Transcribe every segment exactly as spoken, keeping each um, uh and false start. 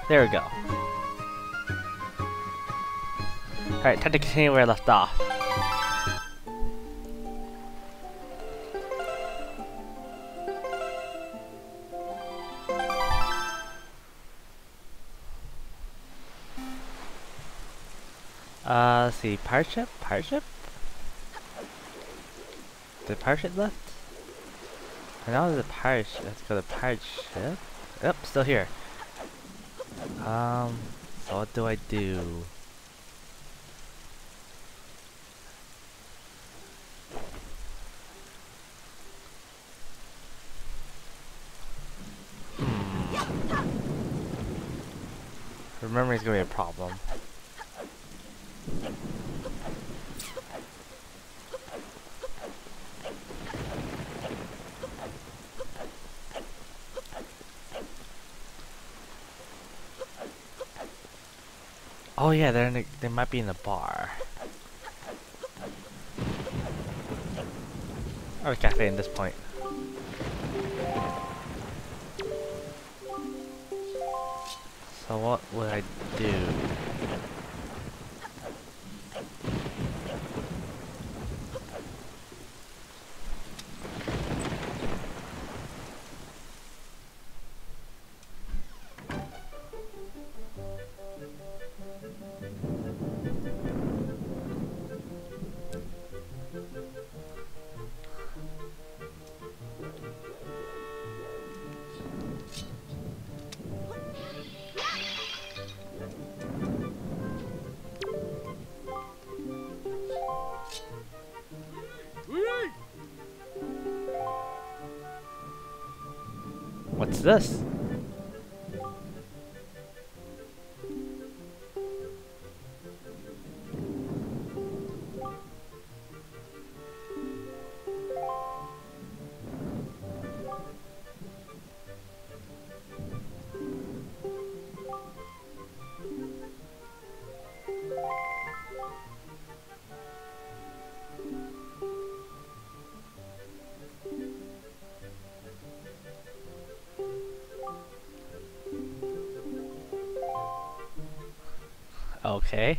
There we go. Alright, time to continue where I left off. Uh, let's see, pirate ship? Pirate ship? The pirate ship left? I know there's a pirate ship. Let's go to the pirate ship. Yep, still here. Um, so what do I do? Hmm. Remembering is gonna be a problem. Oh yeah, they're in a, they might be in a bar. Or a cafe at this point. So what would I do? What's this? Okay.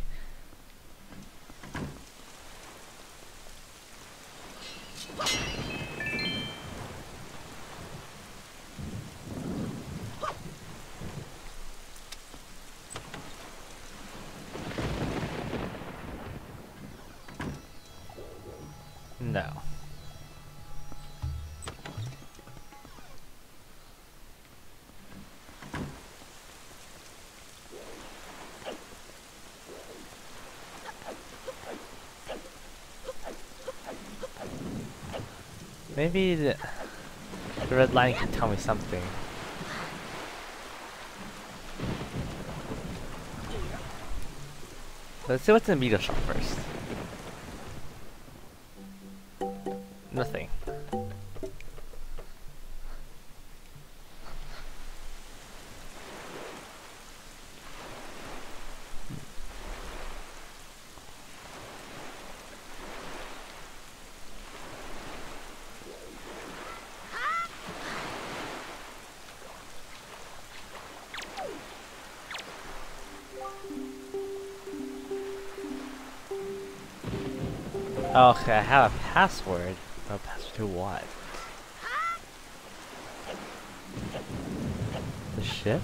No. Maybe the, the red line can tell me something. Let's see what's in the meter shop first. Nothing. Okay, I have a password. A password to what? The ship?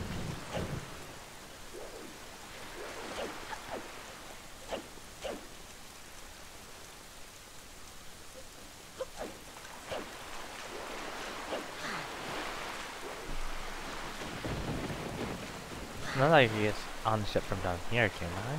Not like you get on the ship from down here, can I?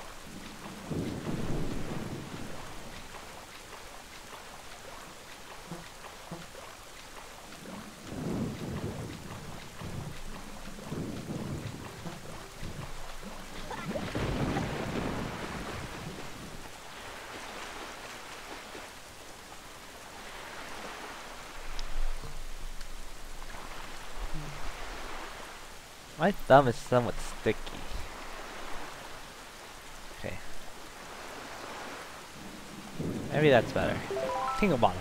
My thumb is somewhat sticky. Okay. Maybe that's better. Tingle bottom.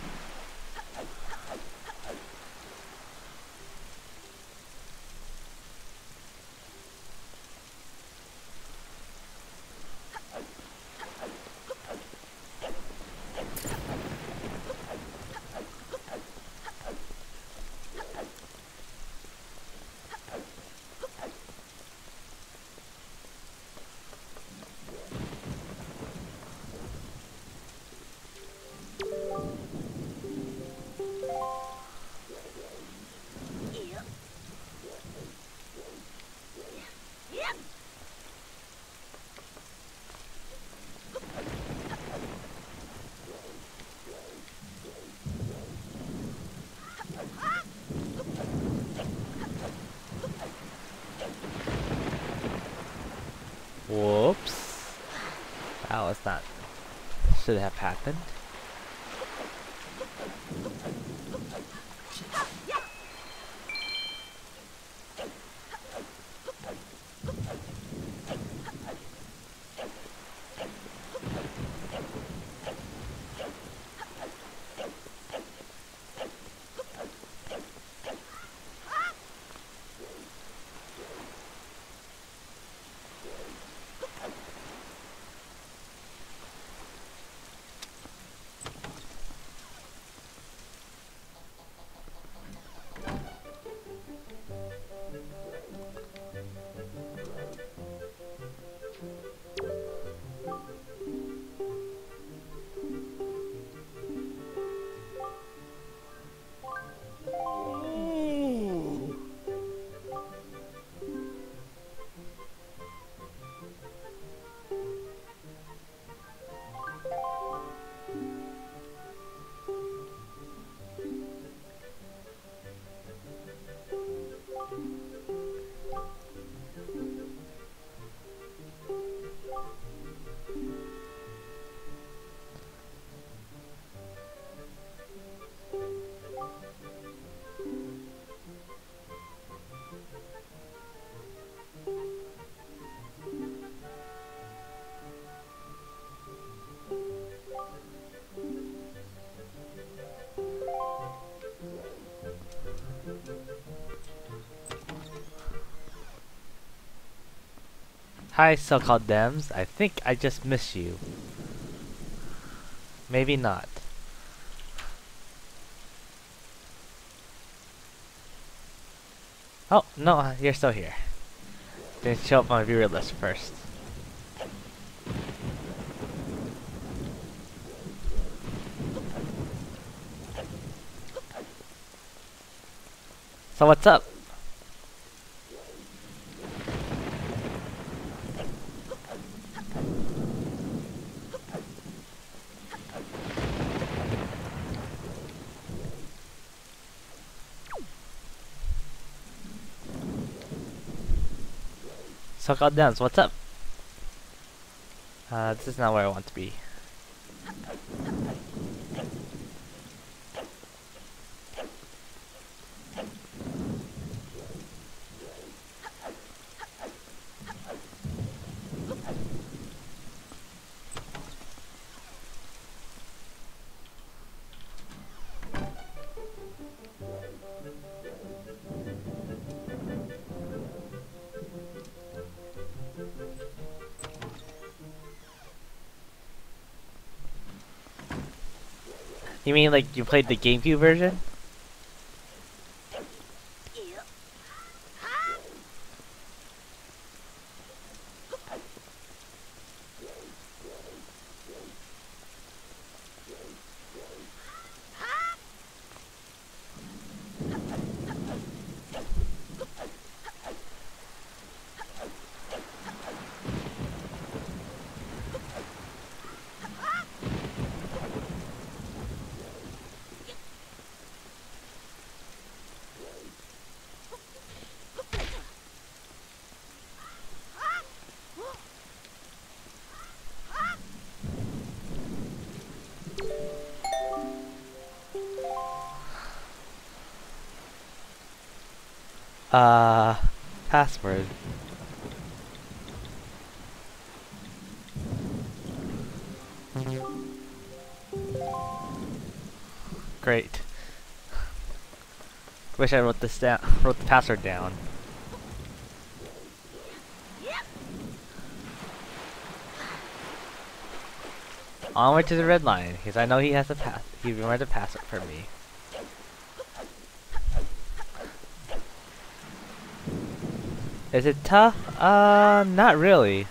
that's not should have happened. Hi, so-called Dems. I think I just miss you. Maybe not. Oh, no, you're still here. Didn't show up on my viewer list first. So what's up? So-called Dems, what's up? Uh, this is not where I want to be. You mean like you played the Gamecube version? Uh, password. Great. Wish I wrote this down. Wrote the password down. Onward to the red line, because I know he has a pass. He remembered to pass it for me. Is it tough? Uh, not really.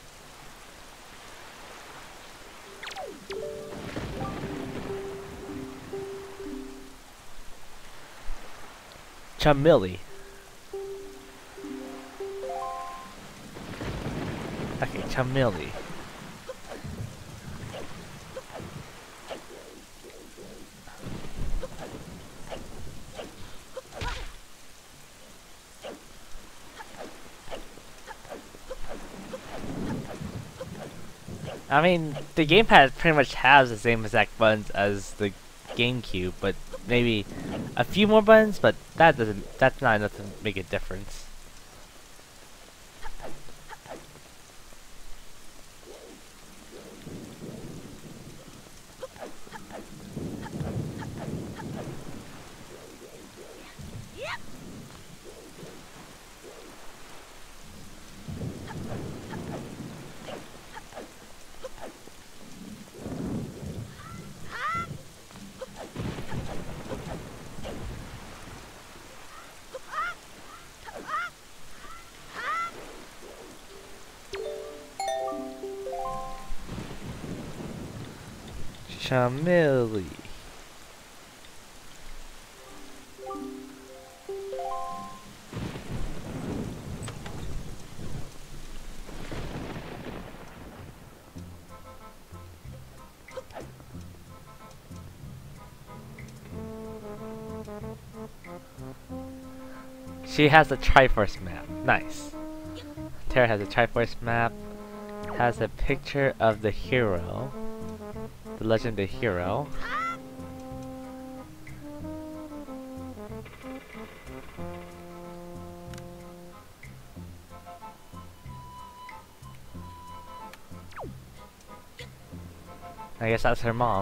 Chamili. Okay, Chamili. I mean, the gamepad pretty much has the same exact buttons as the Gamecube, but maybe a few more buttons, but that doesn't, that's not enough to make a difference. Chamili. She has a Triforce map. Nice. Terra has a Triforce map. Has a picture of the hero. The legend of the hero. I guess that's her mom.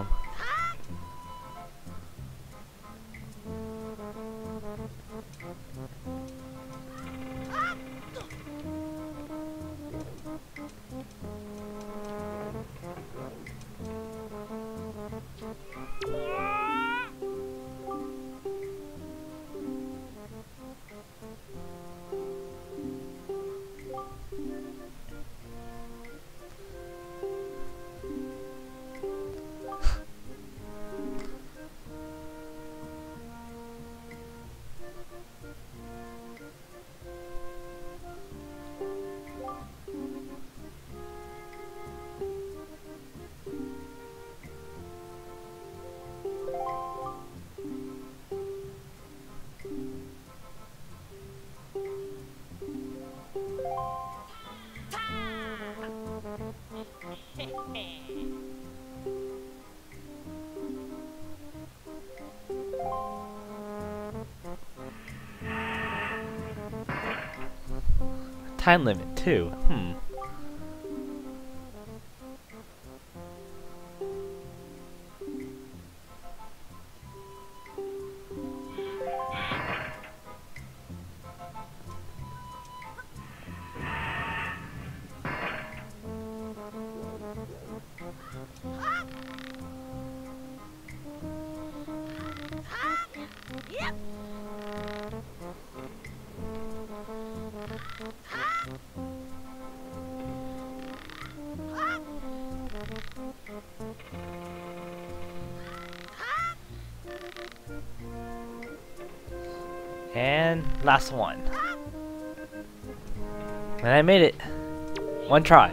Time limit too. Hmm. And last one. And I made it. One try.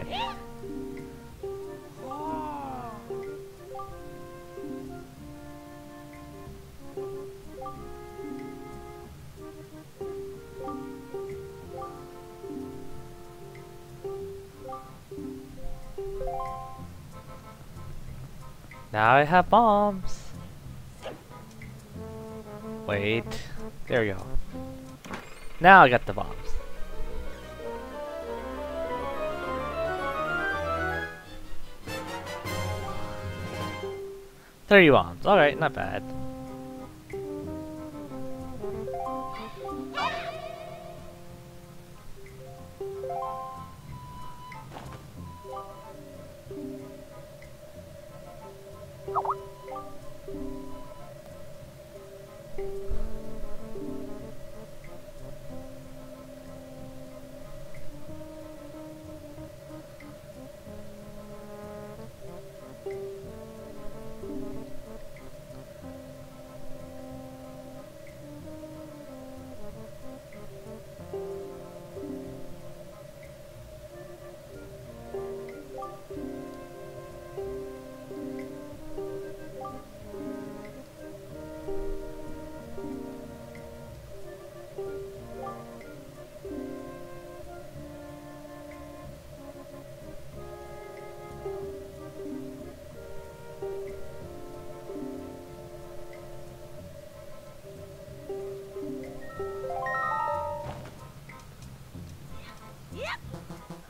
Now I have bombs. Wait. There we go. Now I got the bombs. thirty bombs. Alright, not bad.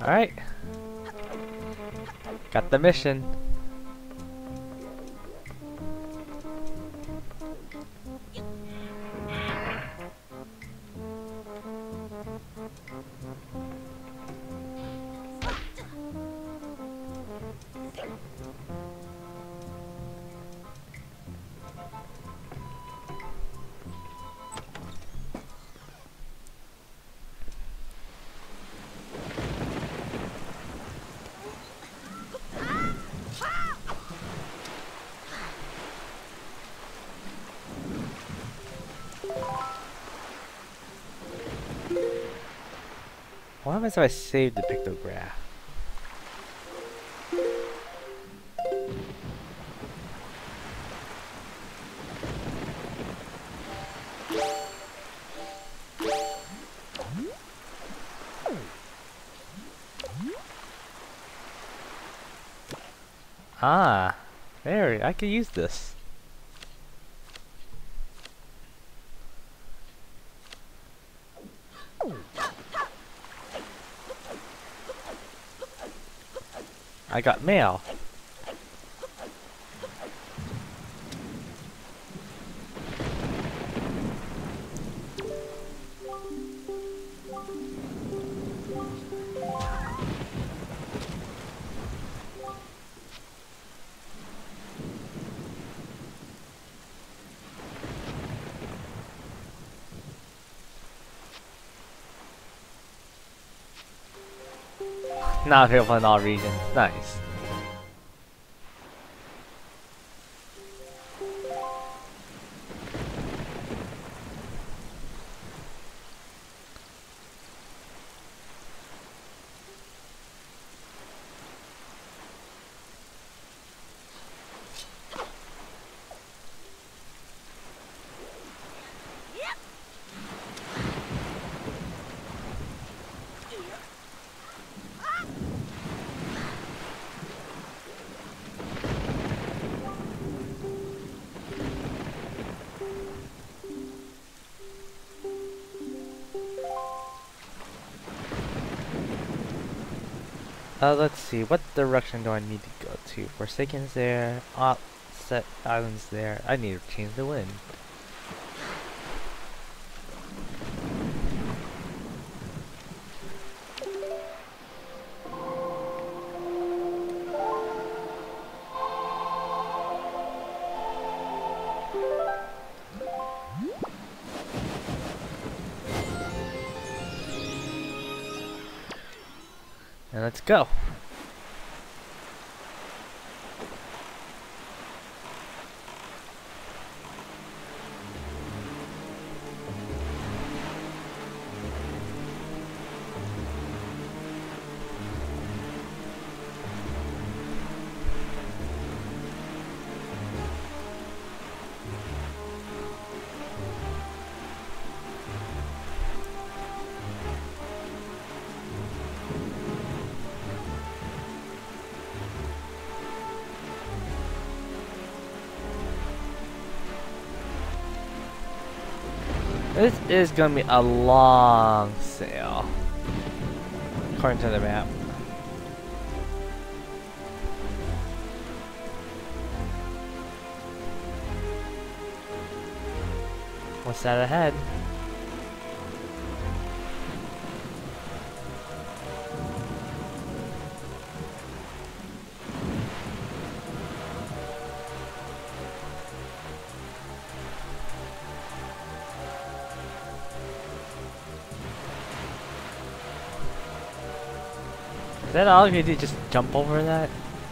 Alright. Got the mission. What happens if I save the pictograph? Ah, there, I could use this. I got mail. Now available in all regions. Nice. Uh, let's see, what direction do I need to go to? Forsaken's there, Offset Island's there. I need to change the wind. And let's go. This is gonna be a long sail, according to the map. What's that ahead? Is that all you do? Just jump over that?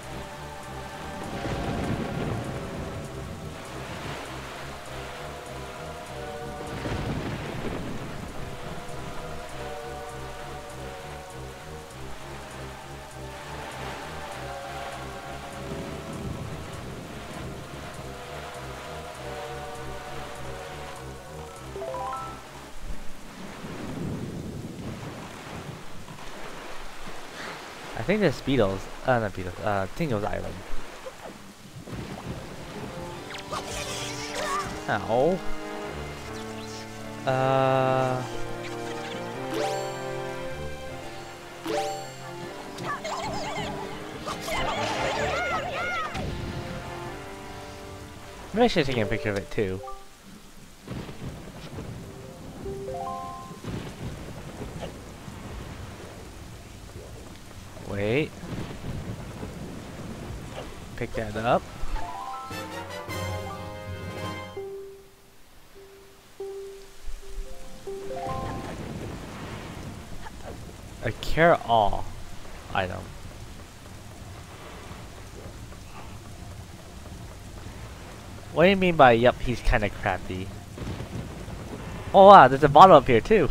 I think there's Beatles, uh, not Beatles, uh, Tingle's Island. Ow. Uh... Maybe I should have taken a picture of it too. Wait. Pick that up. A cure all item. What do you mean by yup, he's kinda crappy? Oh wow, there's a bottle up here too.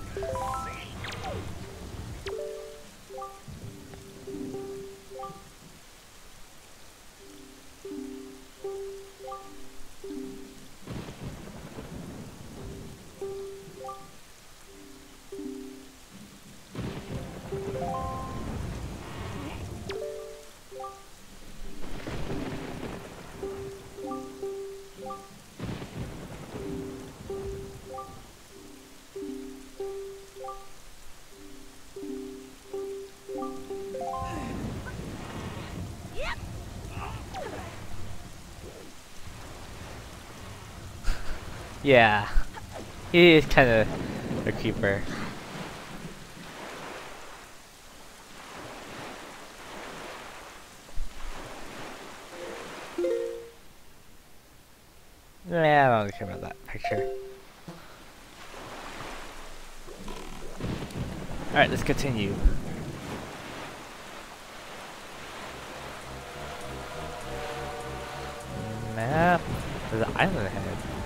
Yeah, he is kind of a creeper. Nah, I don't care about that picture. Alright, let's continue. Map. There's an island ahead.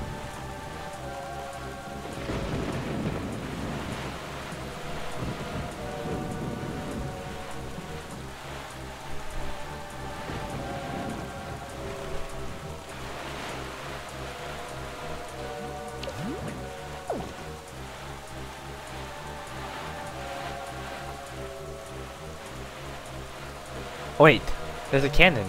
Oh, wait, there's a cannon.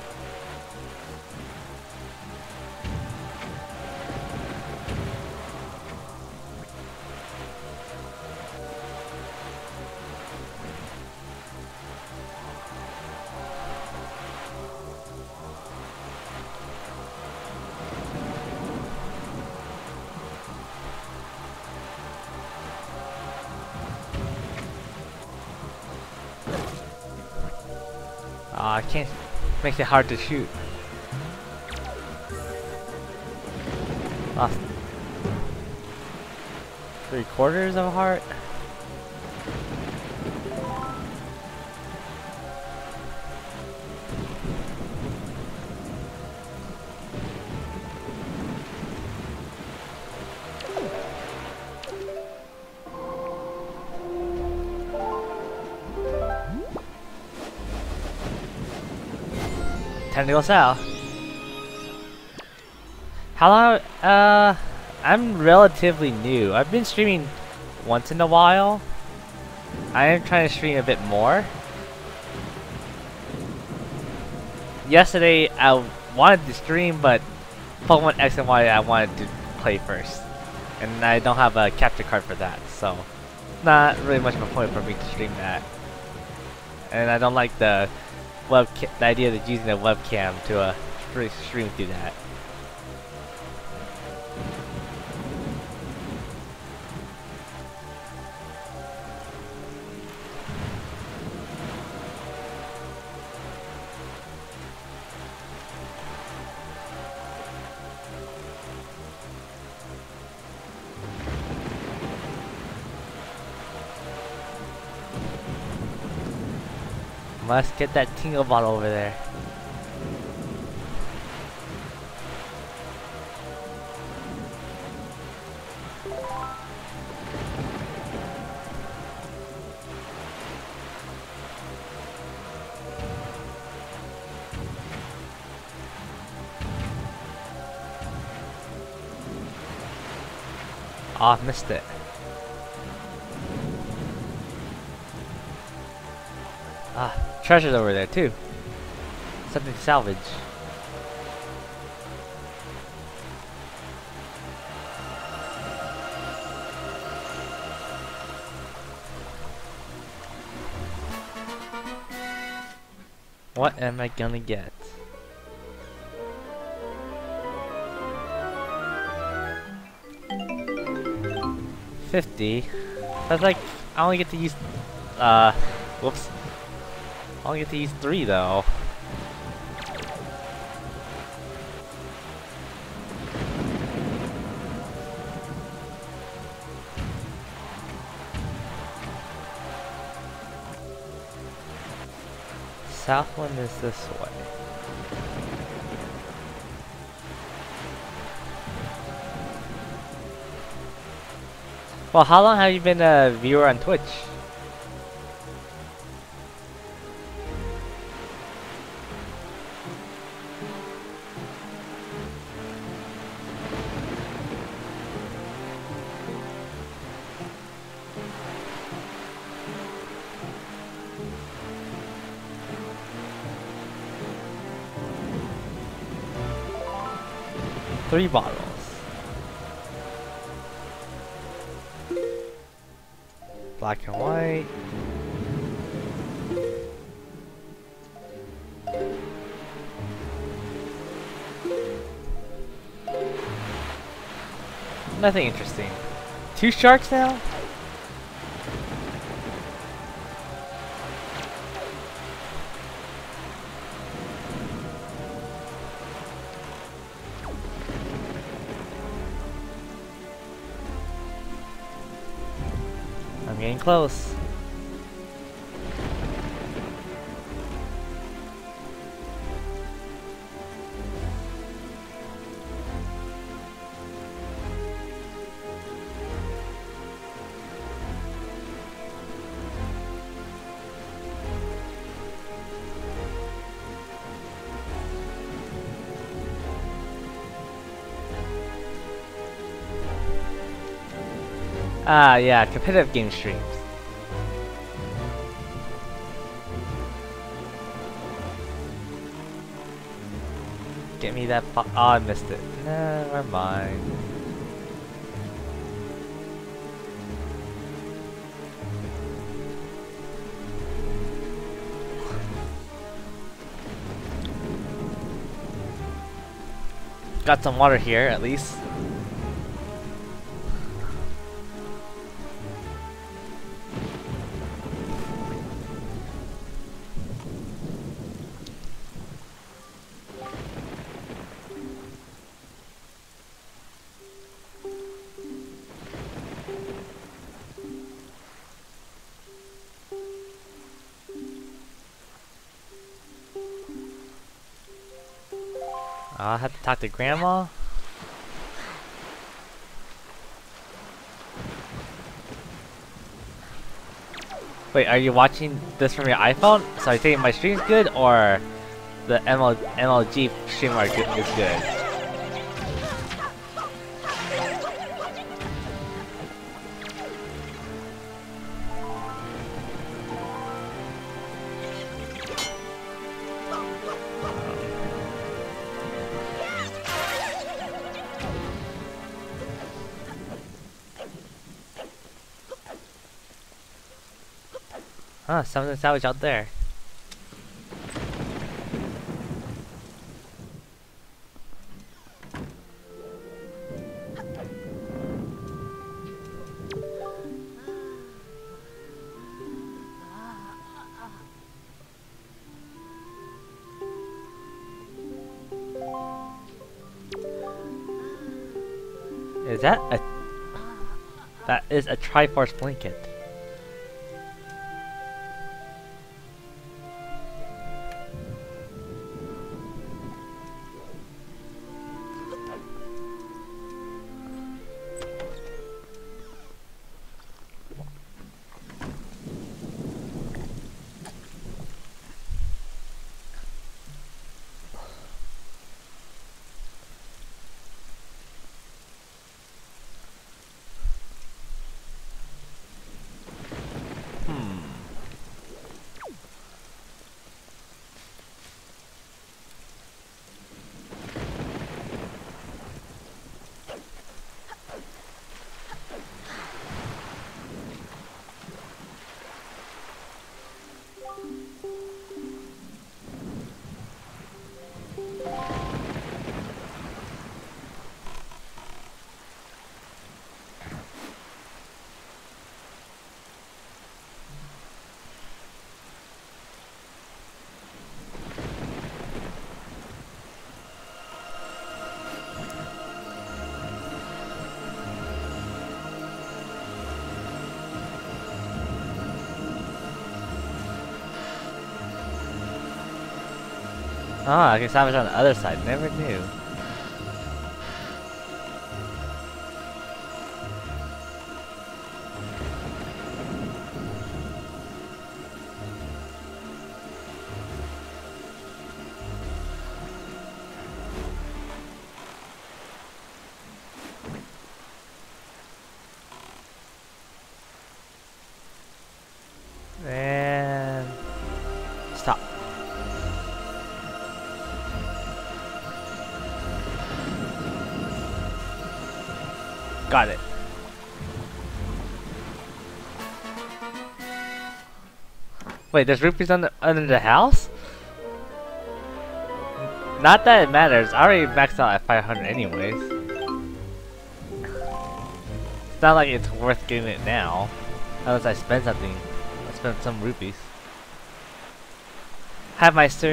Aw, I can't. Makes it hard to shoot. Lost three quarters of a heart. Time to go south. How long? Uh, I'm relatively new. I've been streaming once in a while. I am trying to stream a bit more. Yesterday I wanted to stream, but Pokemon X and Y I wanted to play first, and I don't have a capture card for that, so not really much of a point for me to stream that. And I don't like the webcam, the idea of using a webcam to uh, stream through that. Must get that tingle bottle over there. Oh, I missed it. Ah, treasure's over there too. Something to salvage. What am I gonna get? fifty. That's like, I only get to use, uh, whoops. I only get to use three though. Southwind is this way. Well, how long have you been a viewer on Twitch? Three bottles. Black and white. Nothing interesting. Two sharks now? I'm getting close. Ah, yeah, competitive game streams. Get me that po- oh, I missed it. Never mind. Got some water here, at least. I'll have to talk to Grandma. Wait, are you watching this from your iPhone? So are you thinking my stream's good, or the M L M L G stream are good, is good? Huh, something savage out there. Is that a... That is a Triforce blanket. I can salvage on the other side. Never knew. And stop. Got it. Wait, there's rupees under under the house? Not that it matters. I already maxed out at five hundred anyways. It's not like it's worth getting it now. Unless I spend something. I spent some rupees. Hi, Meister.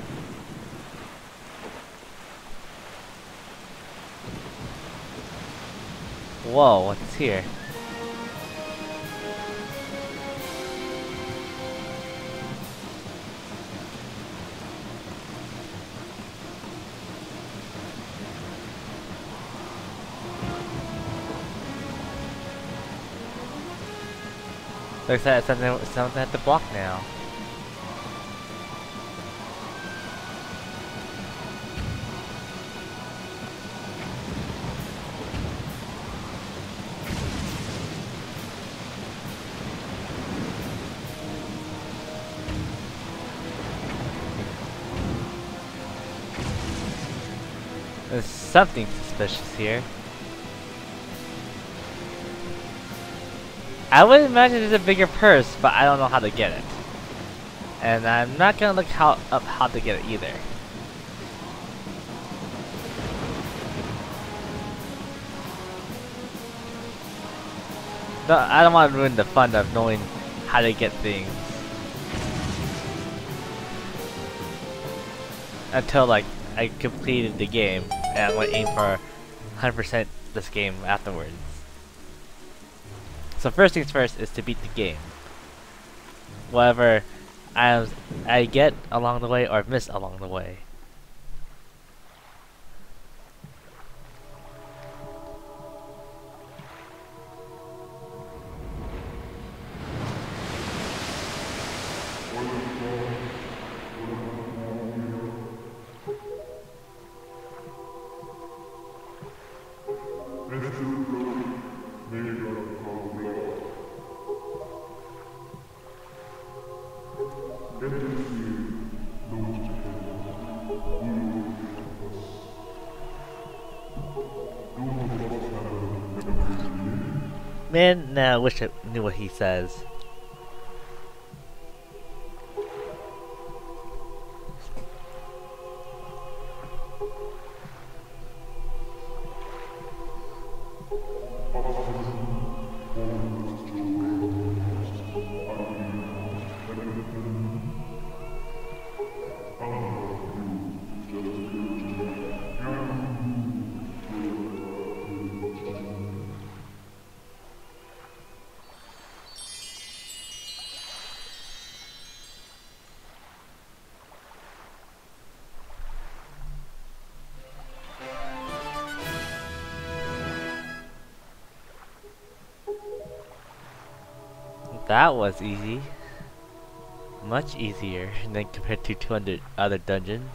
Whoa, what's here? Looks like something, something at the block now. There's something suspicious here. I would imagine it's a bigger purse, but I don't know how to get it. And I'm not gonna look how, up how to get it either. No, I don't want to ruin the fun of knowing how to get things. Until like I completed the game and I'm gonna aim for one hundred percent this game afterwards. So first things first is to beat the game. Whatever I, I get along the way or miss along the way. Man, nah, I wish I knew what he says. That was easy. Much easier than compared to two hundred other dungeons.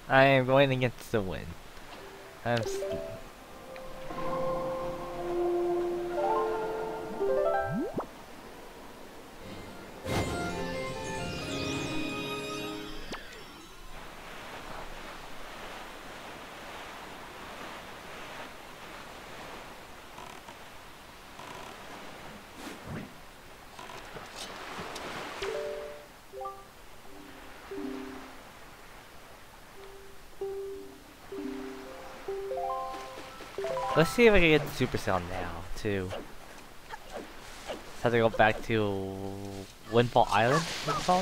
I am going against the wind. I'm s Let's see if I can get the Super Sale now, too. Just have to go back to Windfall Island, what's it called?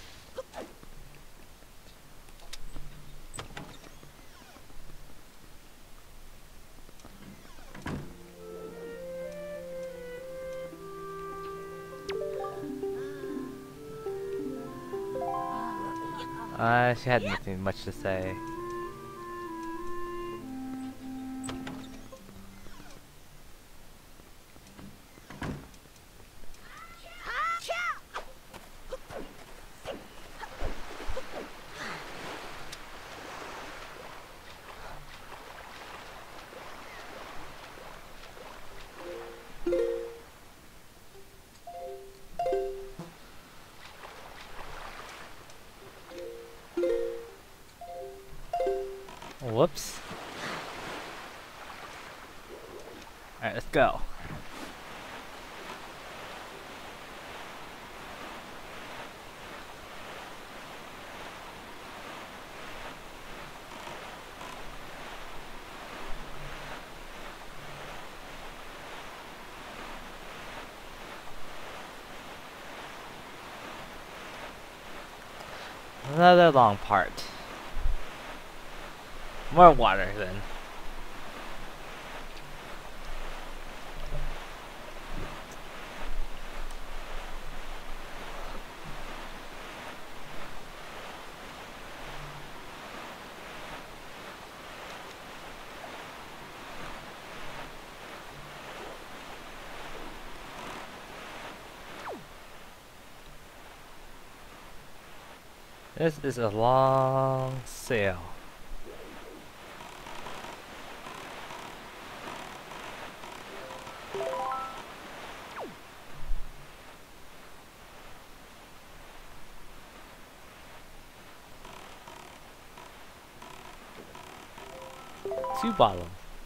Uh, she had nothing much to say. Whoops. Alright, let's go. Another long part. More water then. This is a long sail. Two bottles.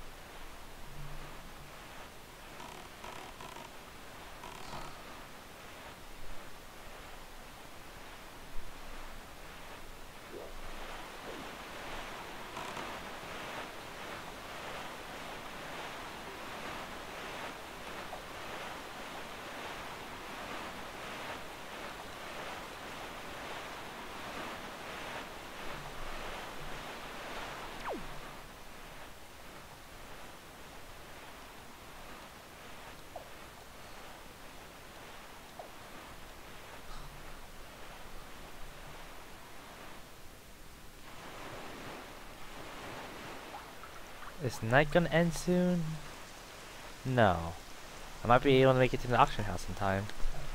Is night gonna end soon? No. I might be able to make it to the auction house in time.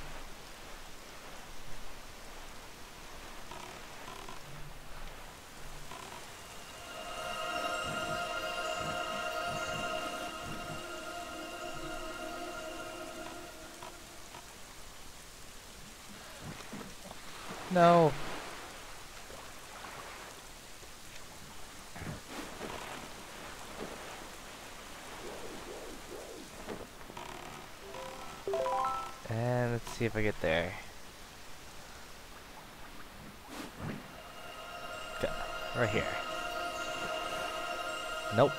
No. And let's see if I get there. Okay, right here. Nope.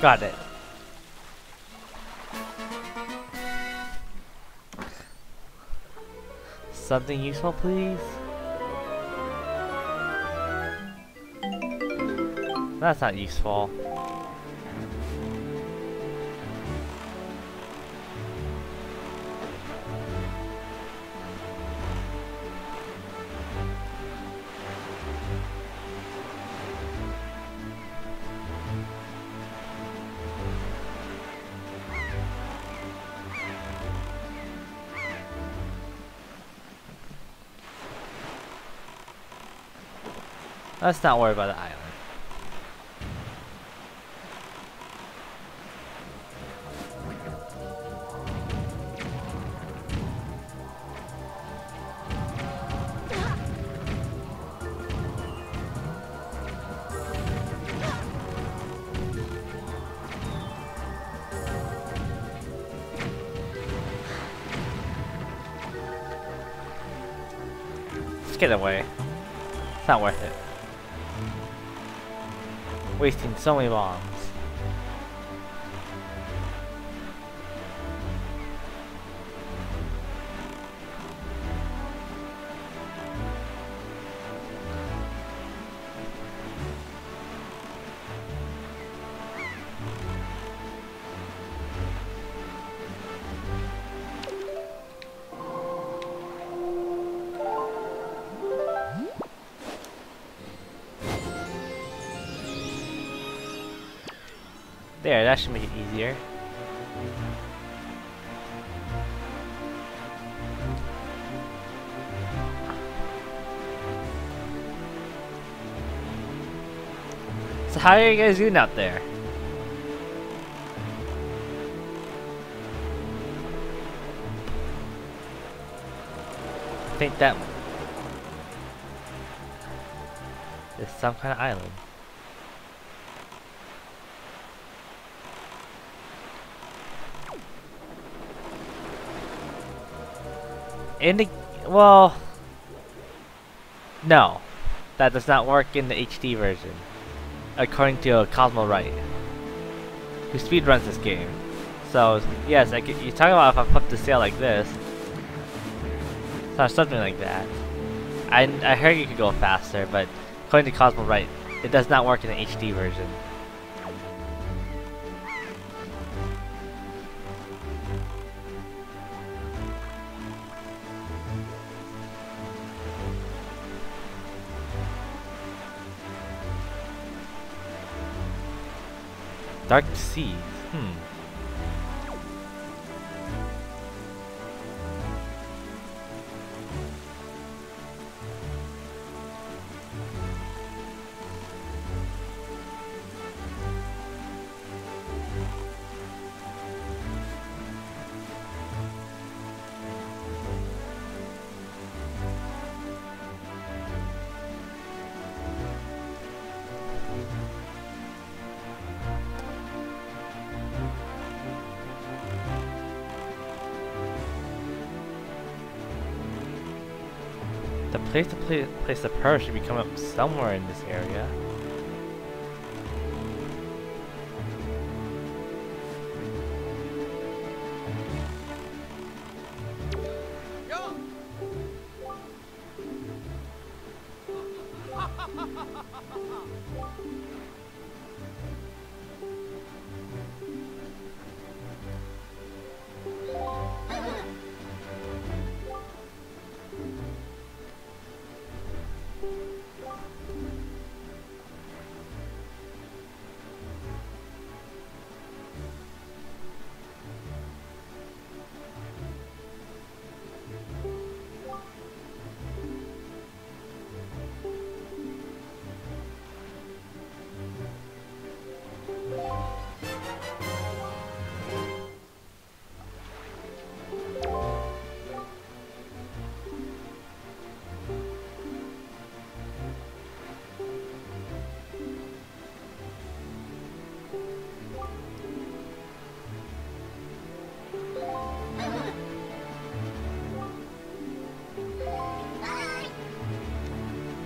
Got it. Something useful, please? That's not useful. Let's not worry about the island. Let's get away. It's not worth it. Wasting so many bombs. There, that should make it easier. So how are you guys doing out there? I think that is some kind of island. In the, well, no, that does not work in the H D version, according to Cosmo Wright, who speedruns this game. So yes, I could, you're talking about if I put the sail like this, or something like that. I I heard you could go faster, but according to Cosmo Wright, it does not work in the H D version. Dark Seas. Hmm. The place to play, place the pearl should be coming up somewhere in this area.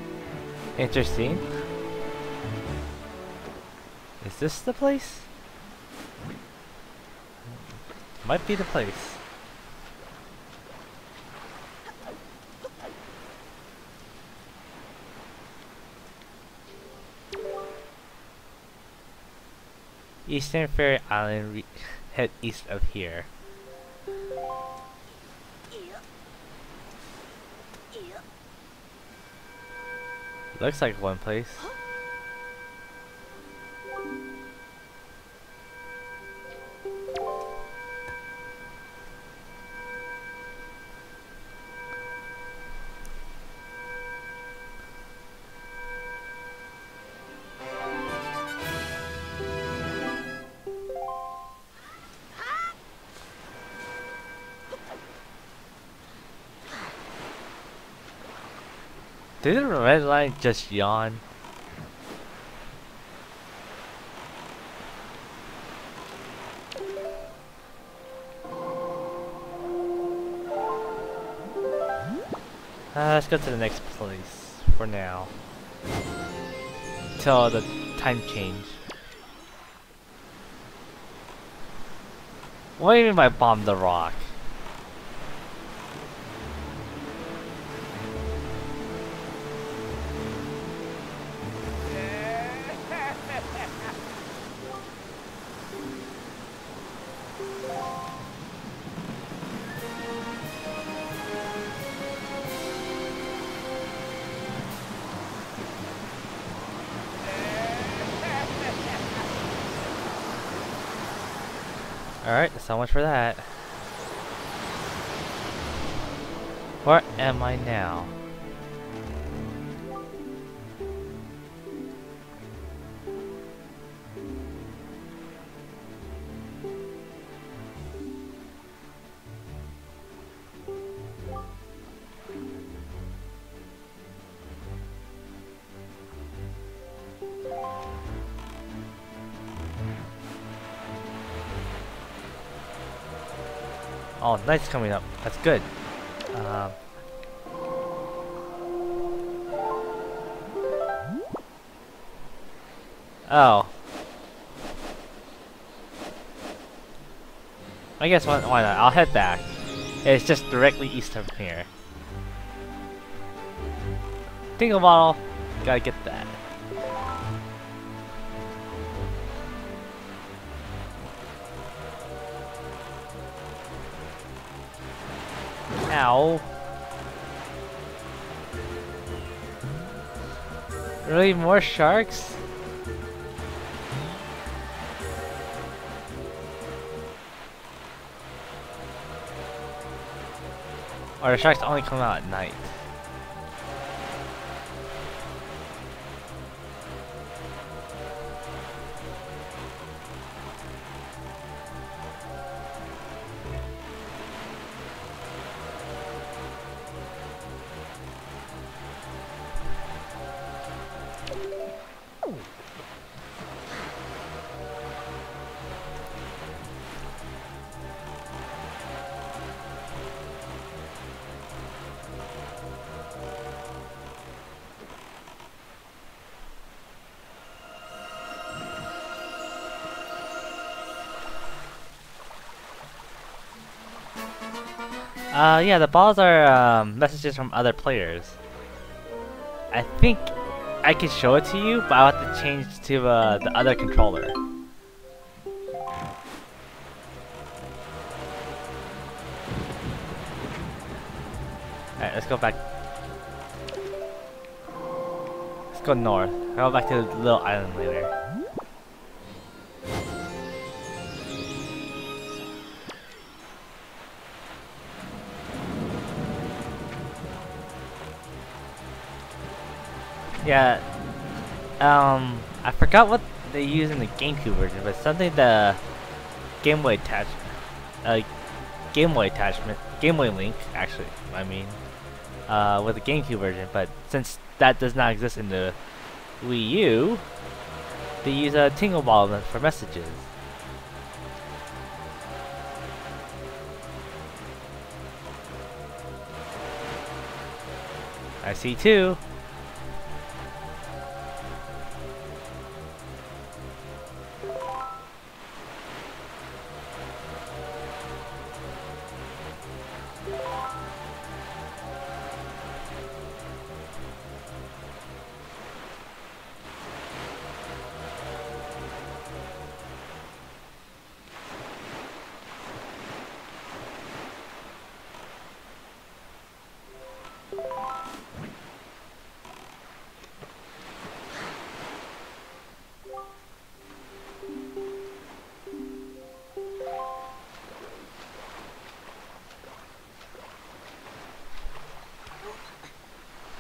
Interesting. Is this the place? Might be the place. Eastern Fairy Island, re head east of here. Looks like one place. Did the red line just yawn? Uh, let's go to the next place for now. Till the time change. What do you mean by bomb the rock? Alright, so much for that. Where am I now? Oh, night's coming up. That's good. Um, oh. I guess why, why not? I'll head back. It's just directly east of here. Tingle bottle. Gotta get that. Ow. Really? More sharks? Or the sharks only come out at night? Uh, yeah, the balls are um, messages from other players. I think I can show it to you, but I'll have to change to uh, the other controller. Alright, let's go back. Let's go north. I'll go back to the little island later. Yeah, um, I forgot what they use in the GameCube version, but something the Game Boy attach, uh, Game Boy attachment, Game Boy Link, actually, I mean, uh, with the GameCube version. But since that does not exist in the Wii U, they use a Tingle Ball for messages. I see two.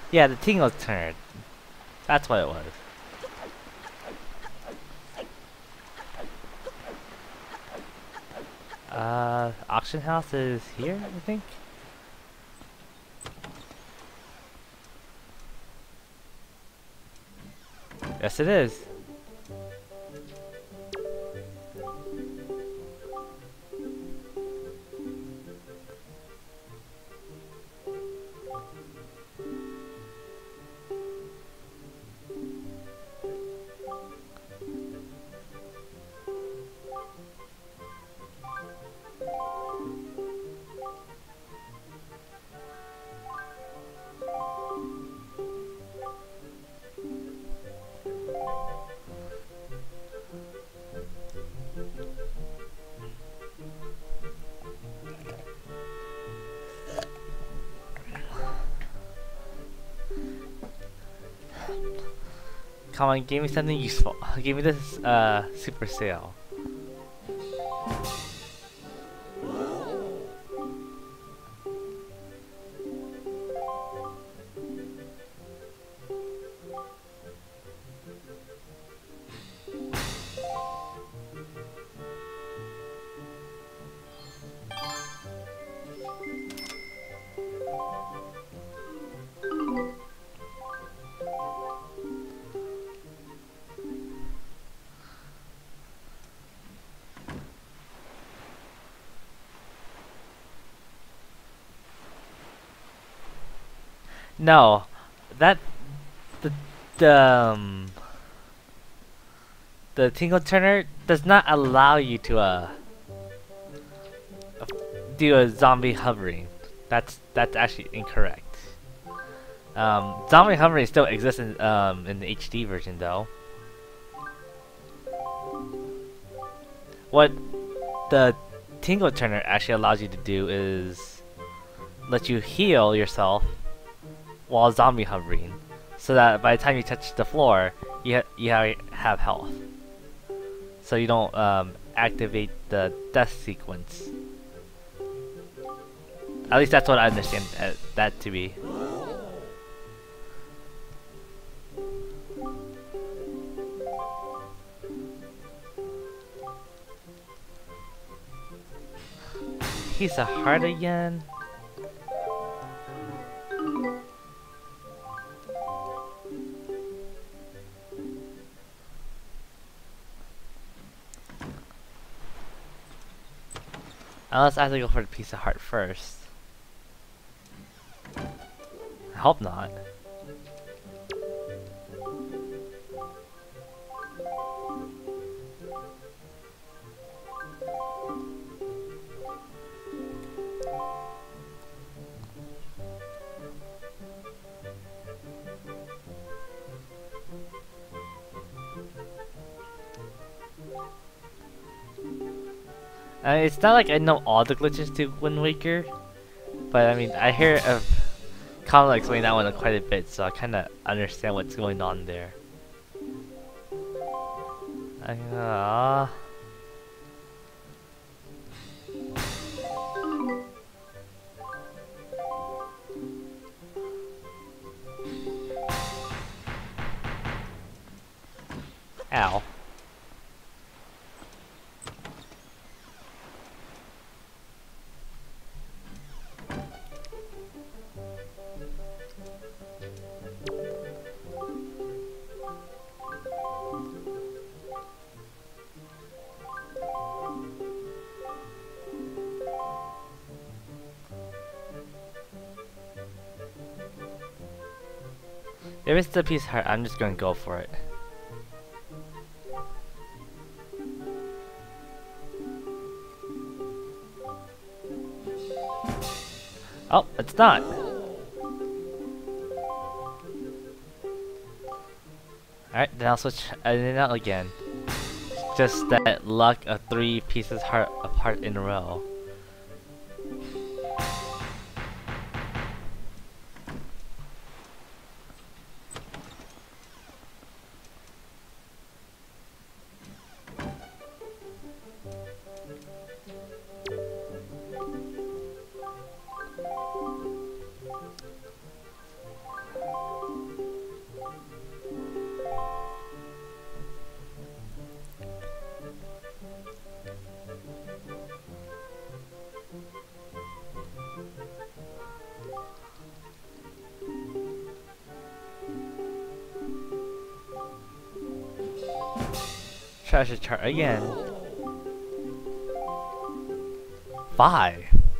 Yeah, the tingle turret. That's what it was. Uh, auction house is here, I think. Yes, it is. Come on, give me something useful. Give me this uh super sale. No, that the the um, the tingle turner does not allow you to uh do a zombie hovering. That's that's actually incorrect. Um, zombie hovering still exists in um in the H D version though. What the tingle turner actually allows you to do is let you heal yourself while zombie hovering, so that by the time you touch the floor, you ha you ha have health, so you don't um, activate the death sequence. At least that's what I understand uh, that to be. He's a heart again. Unless I have to go for the piece of heart first. I hope not. Uh, it's not like I know all the glitches to Wind Waker, but I mean, I hear of Kamala explain that one quite a bit, so I kind of understand what's going on there. Uh, ow. If it's the piece of heart, I'm just gonna go for it. Oh, it's not. Alright, then I'll switch in and out again. Just that luck of three pieces heart apart in a row. treasure chart again. Five.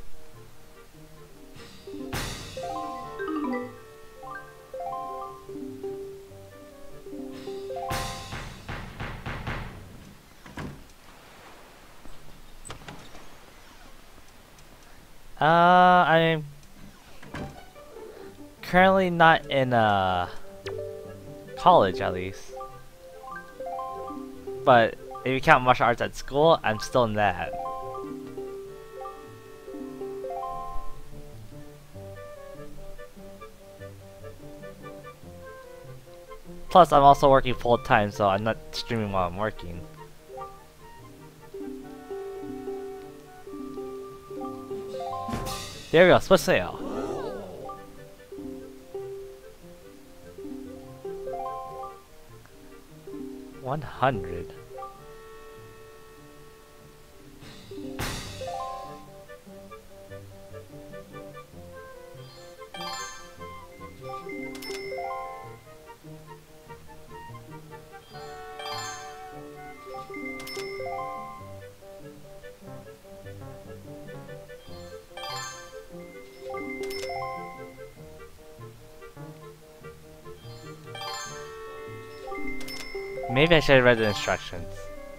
Uh, I'm currently not in uh college, at least. But if you count martial arts at school, I'm still in that. Plus, I'm also working full time, so I'm not streaming while I'm working. There we go, split sale. One hundred. Maybe I should have read the instructions.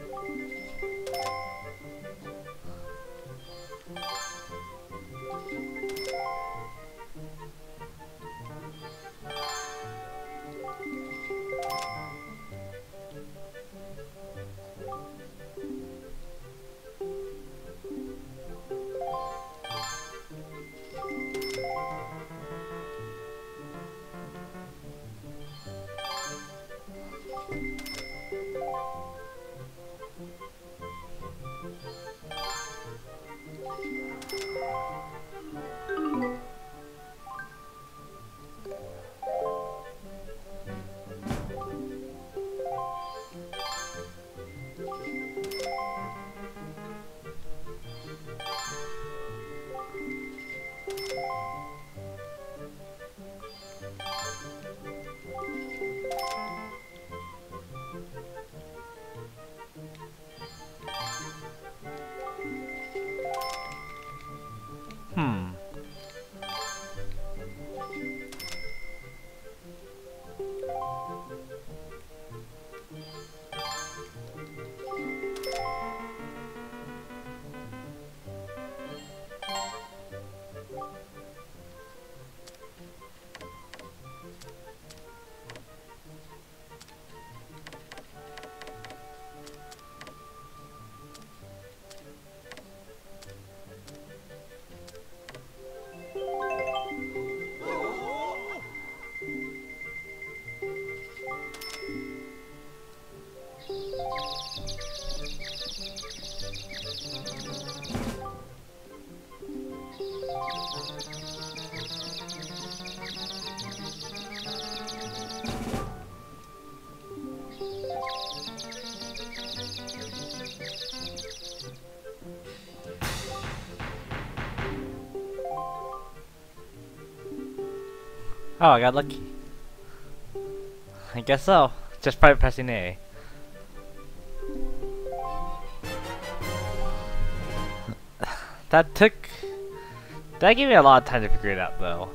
Hmm. Oh, I got lucky. I guess so. Just by pressing A. That took... That gave me a lot of time to figure it out, though.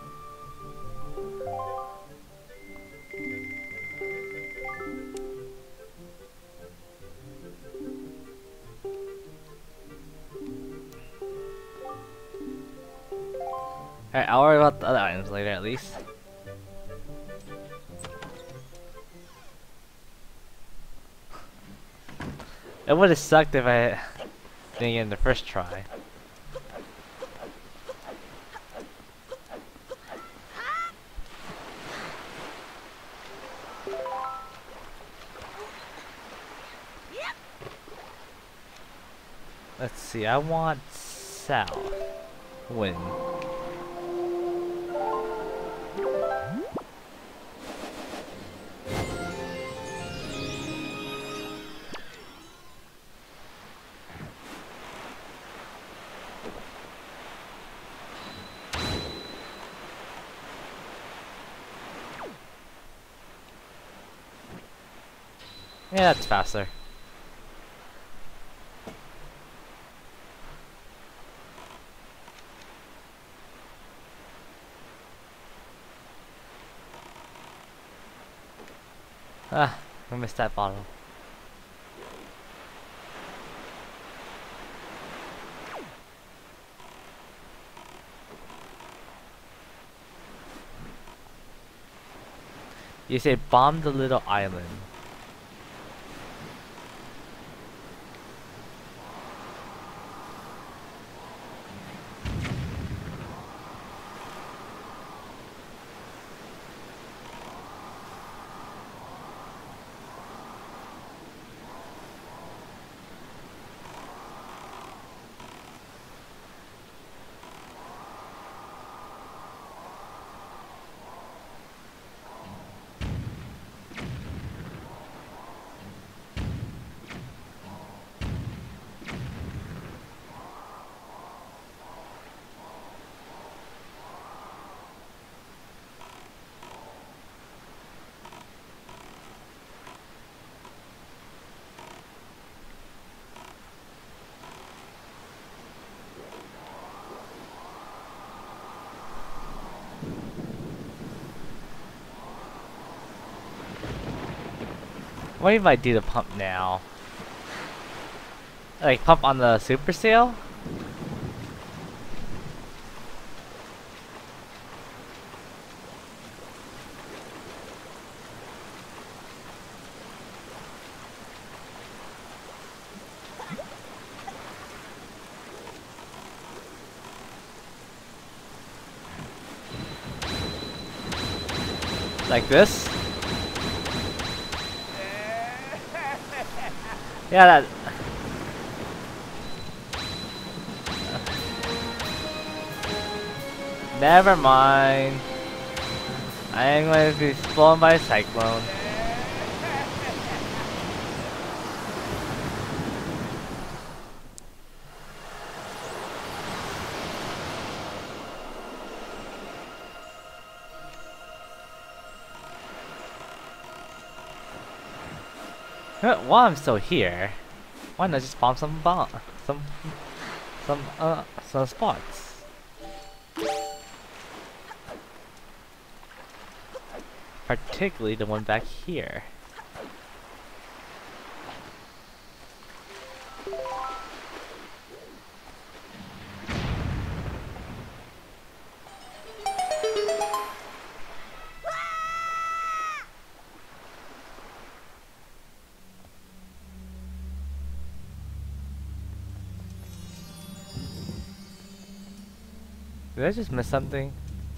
Alright, I'll worry about the other items later, at least. It would have sucked if I didn't get in the first try. Let's see, I want south. Win. Yeah, that's faster. Ah, I missed that bottle. You say bomb the little island. What if I do the pump now? Like pump on the super sale? Like this? Yeah, that. Never mind. I am going to be blown by a cyclone. While I'm still here, why not just bomb some bomb, some, some, uh, some spots? Particularly the one back here. Did I just miss something?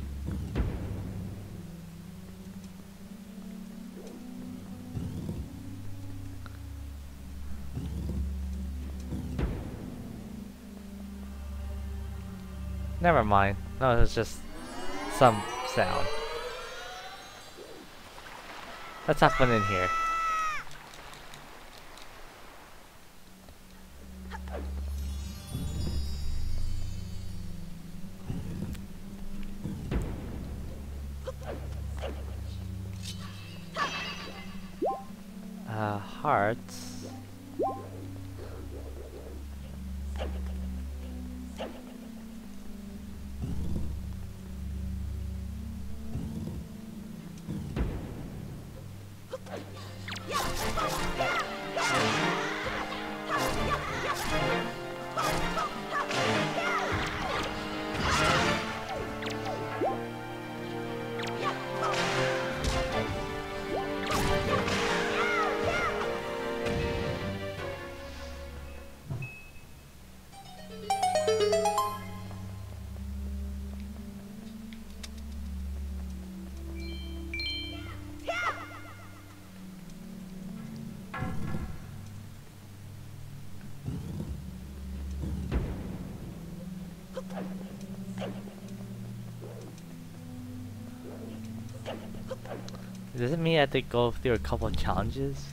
Never mind. No, it's just some sound. Let's have fun in here. Uh, hearts. Does it mean I have to go through a couple of challenges?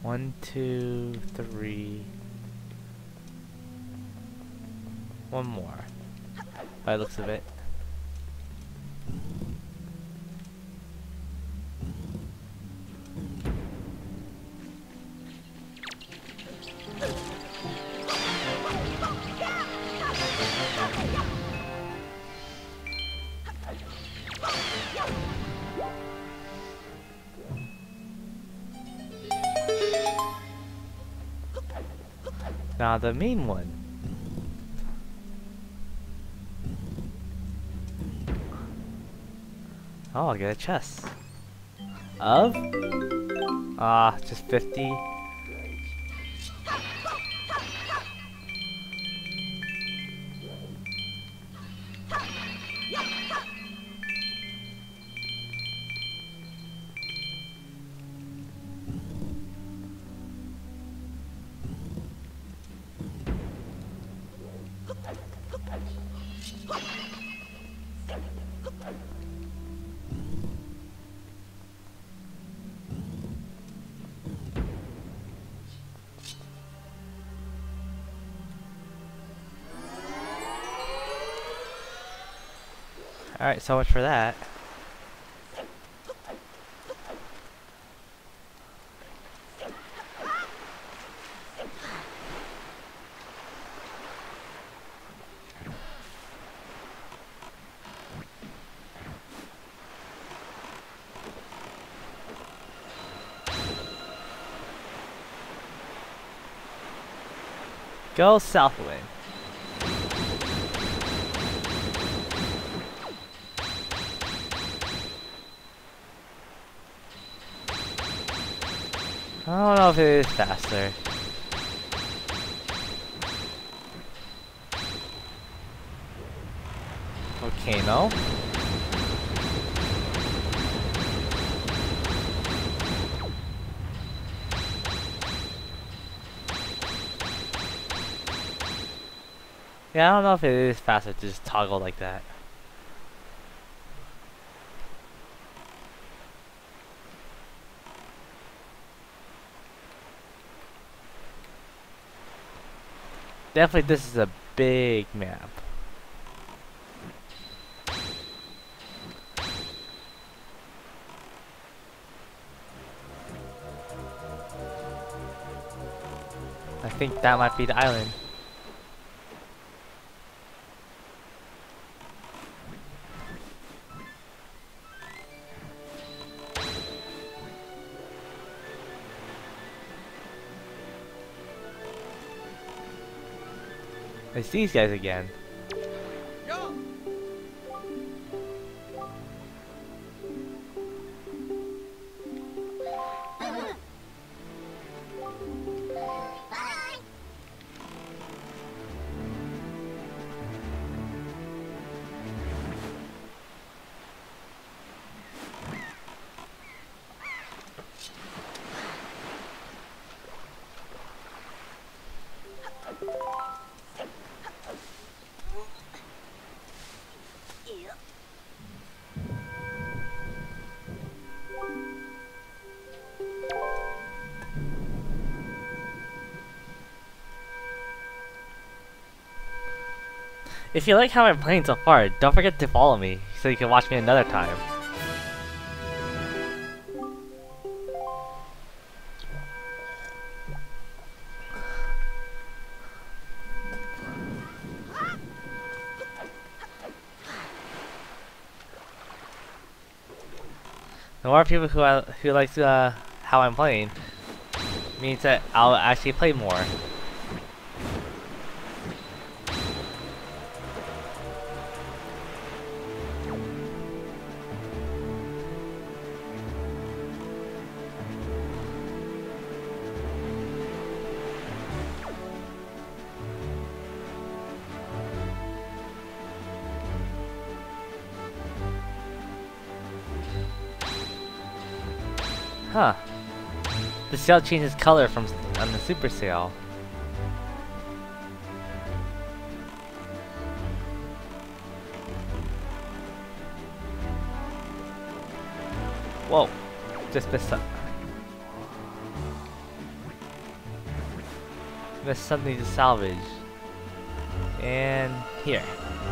One, two, three. One more. By the looks of it. Now the main one. Oh, I'll get a chest. Of? Ah, just fifty. Alright, so much for that. Go Southwind. I don't know if it is faster. Volcano. Yeah, I don't know if it is faster to just toggle like that. Definitely this is a big map. I think that might be the island. It's these guys again. Go. If you like how I'm playing so far, don't forget to follow me so you can watch me another time. The more people who I, who likes uh, how I'm playing means that I'll actually play more. Huh. The sail changes color from on the super sail. Whoa. Just missed up. There's something to salvage. And here.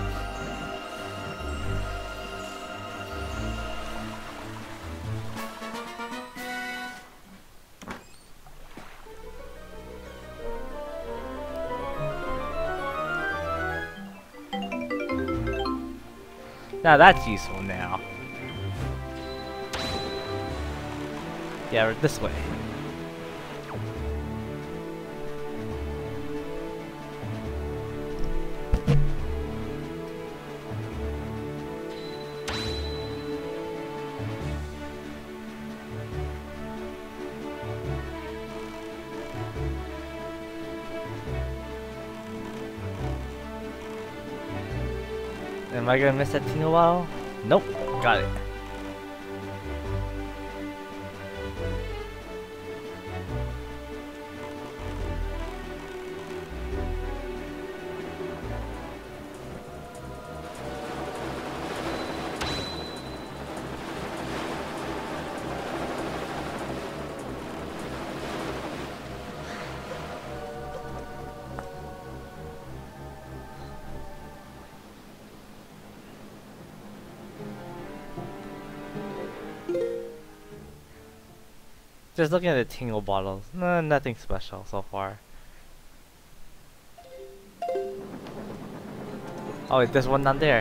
Now that's useful now. Yeah, this way. Am I gonna miss that tingle bottle? Nope, got it. Just looking at the tingle bottles, no, nothing special so far. Oh wait, there's one down there.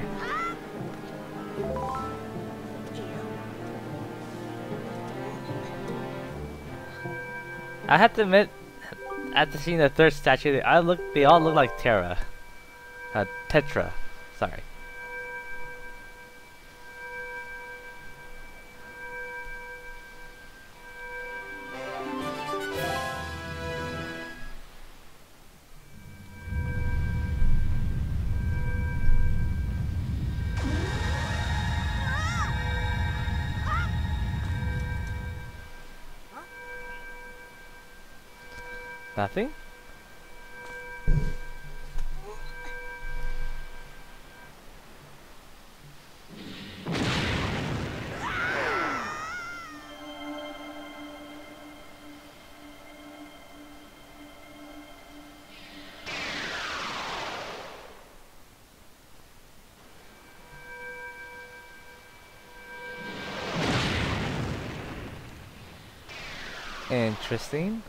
I have to admit, after seeing the third statue, they, I look, they all look like Terra. Uh, Tetra, sorry. Nothing? Interesting.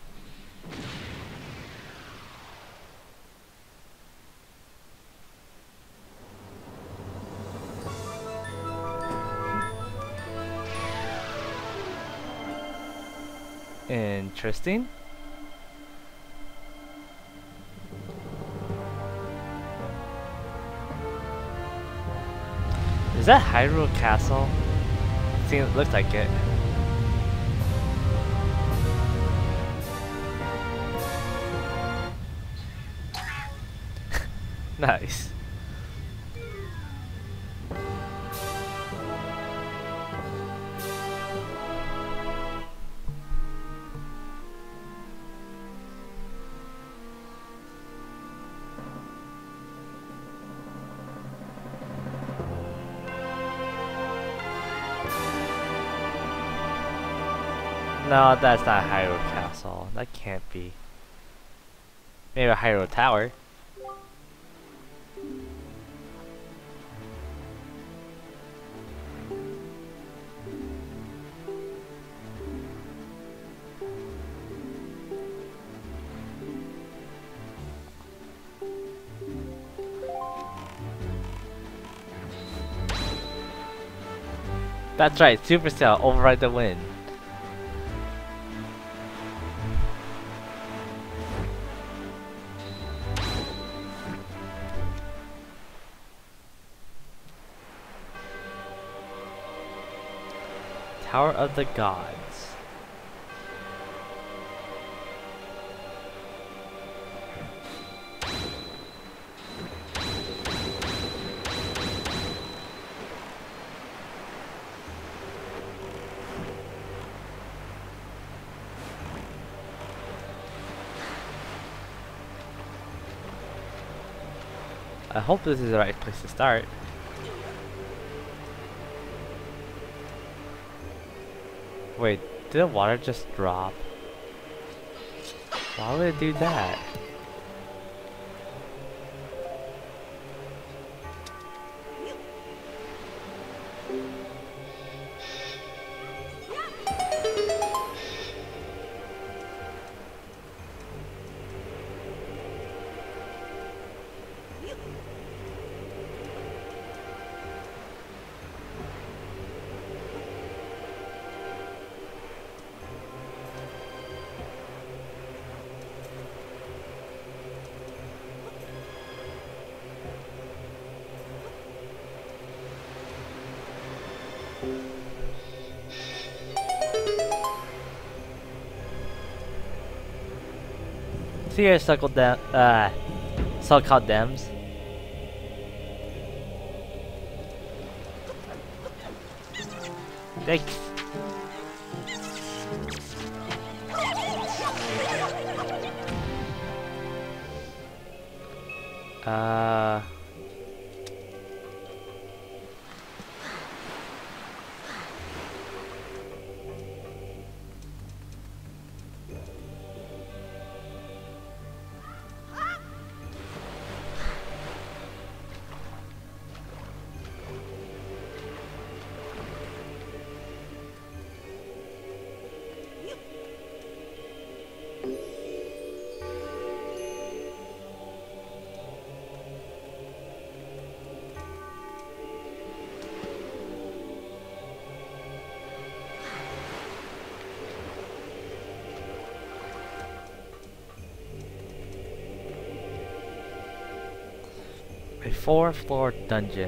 Interesting. Is that Hyrule Castle? Seems looks like it. Nice. No, that's not Hyrule Castle. That can't be. Maybe a Hyrule Tower. That's right, Supercell, override the wind. Tower of the Gods. I hope this is the right place to start. Wait, did the water just drop? Why would it do that? See your so-called dem uh so-called dems. Thanks. Uh a four floor dungeon.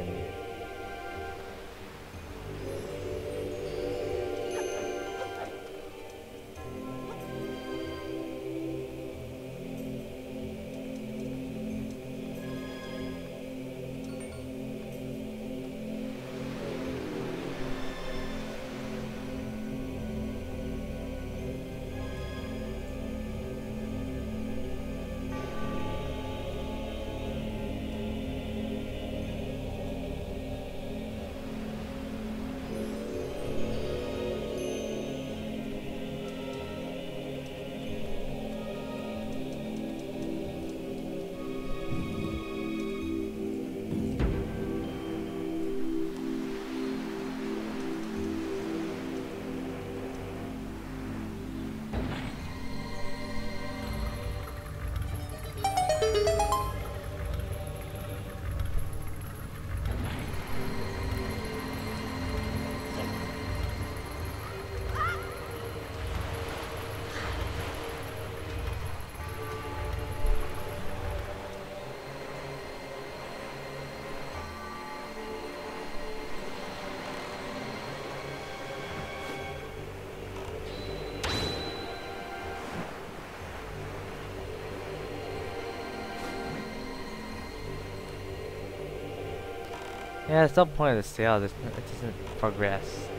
Yeah, there's no point of the sale, it doesn't progress.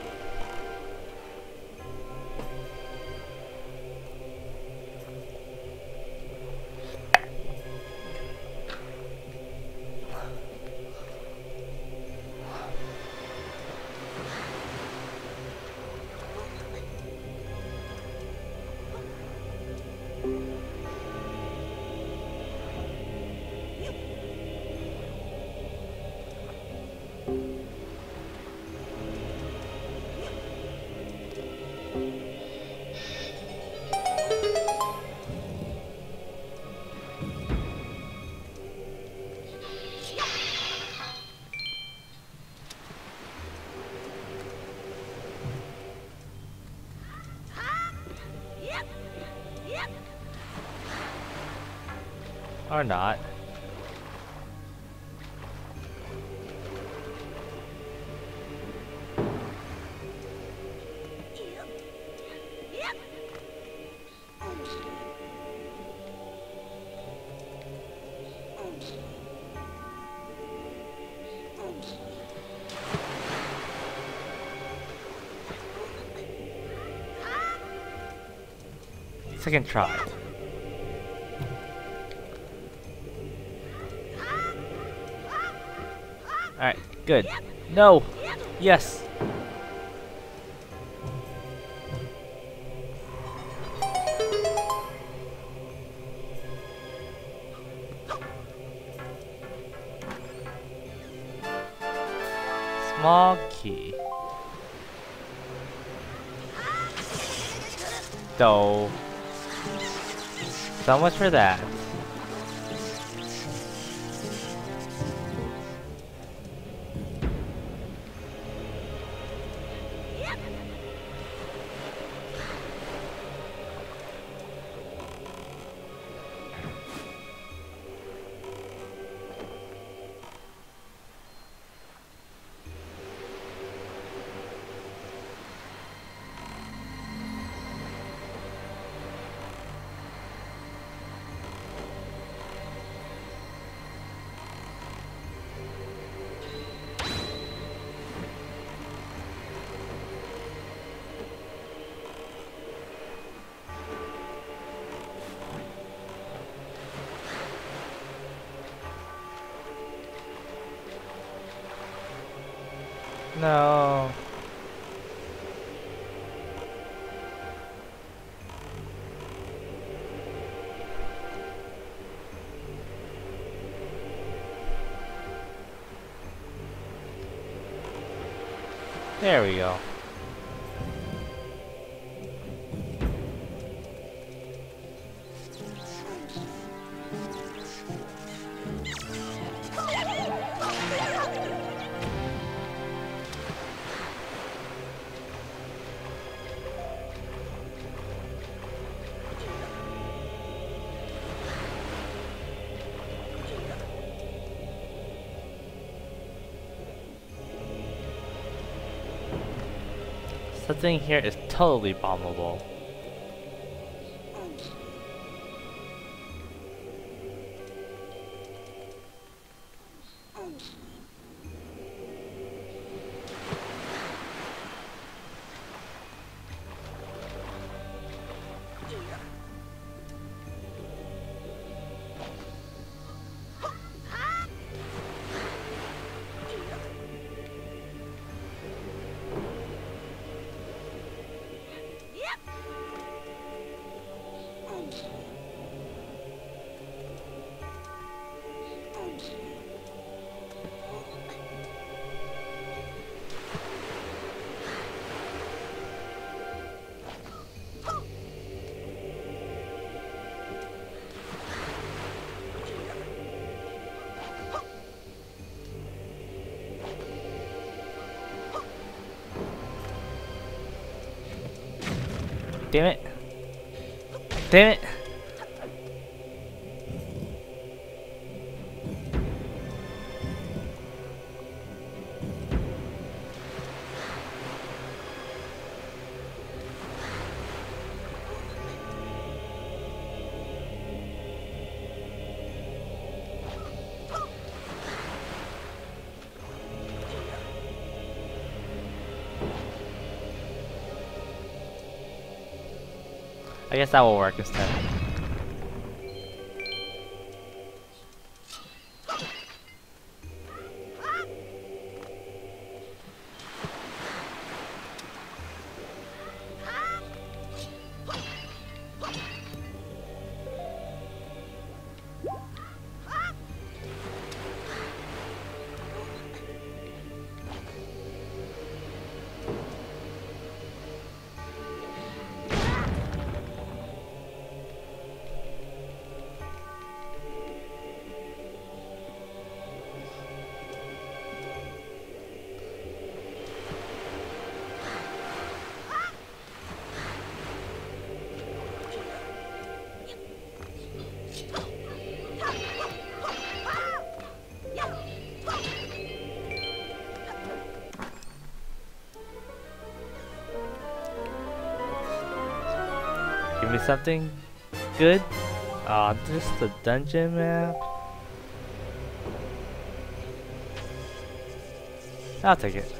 Or not. Second try. Alright, good. No! Yes! small key. So, so much for that. No. There we go. Something here is totally bombable. Damn it. Damn it. I guess that will work instead. Give me something good. Aw, oh, just the dungeon map. I'll take it.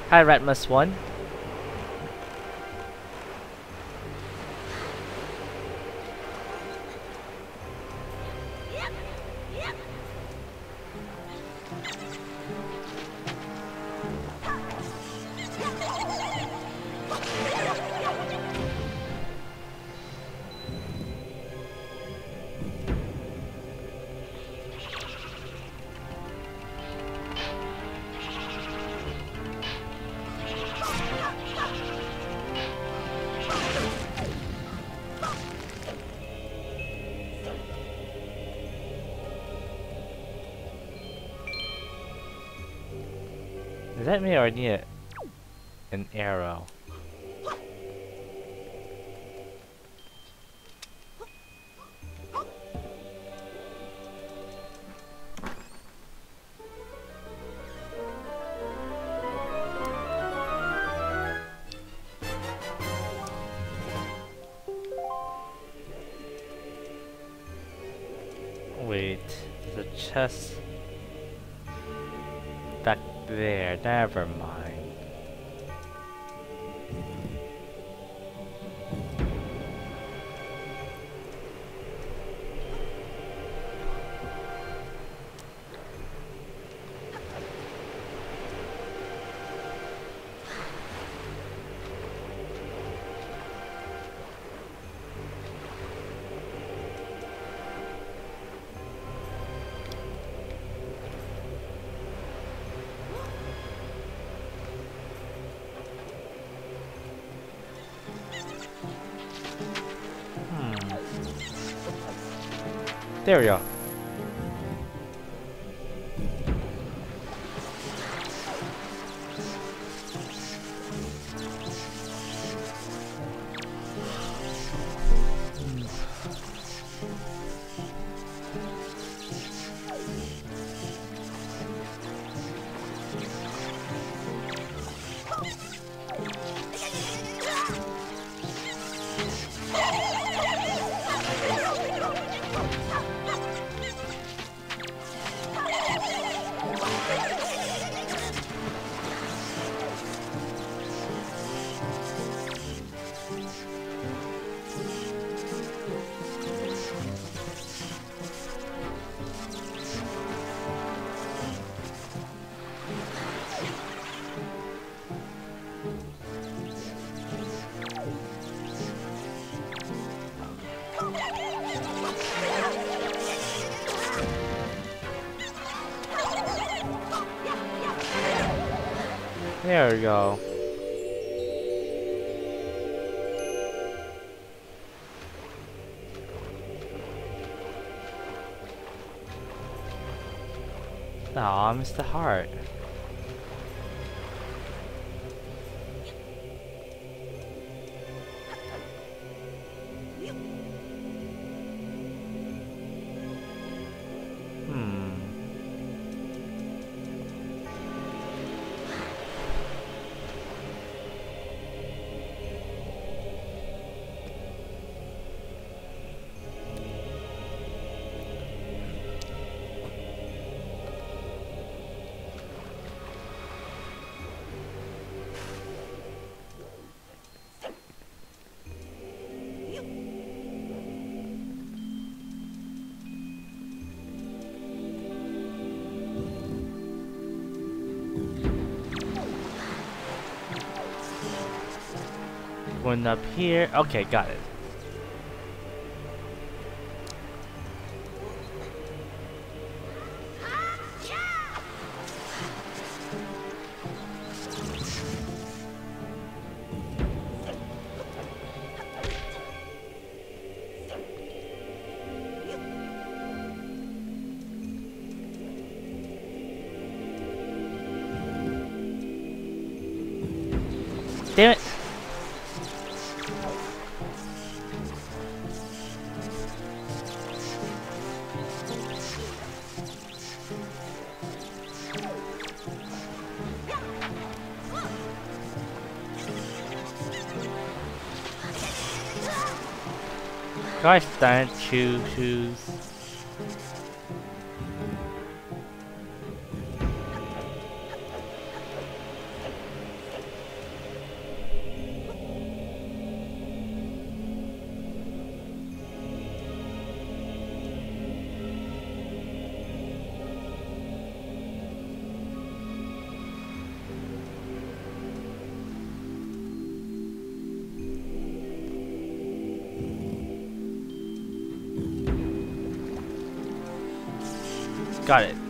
Hi, Ratmus one. Is that me or I need a, an arrow? Wait, the chest back there, never mind. There we go. There we go. Aw, I missed the heart. One up here. Okay, got it. Damn it. Gosh darn it, shoe shoes. Got it.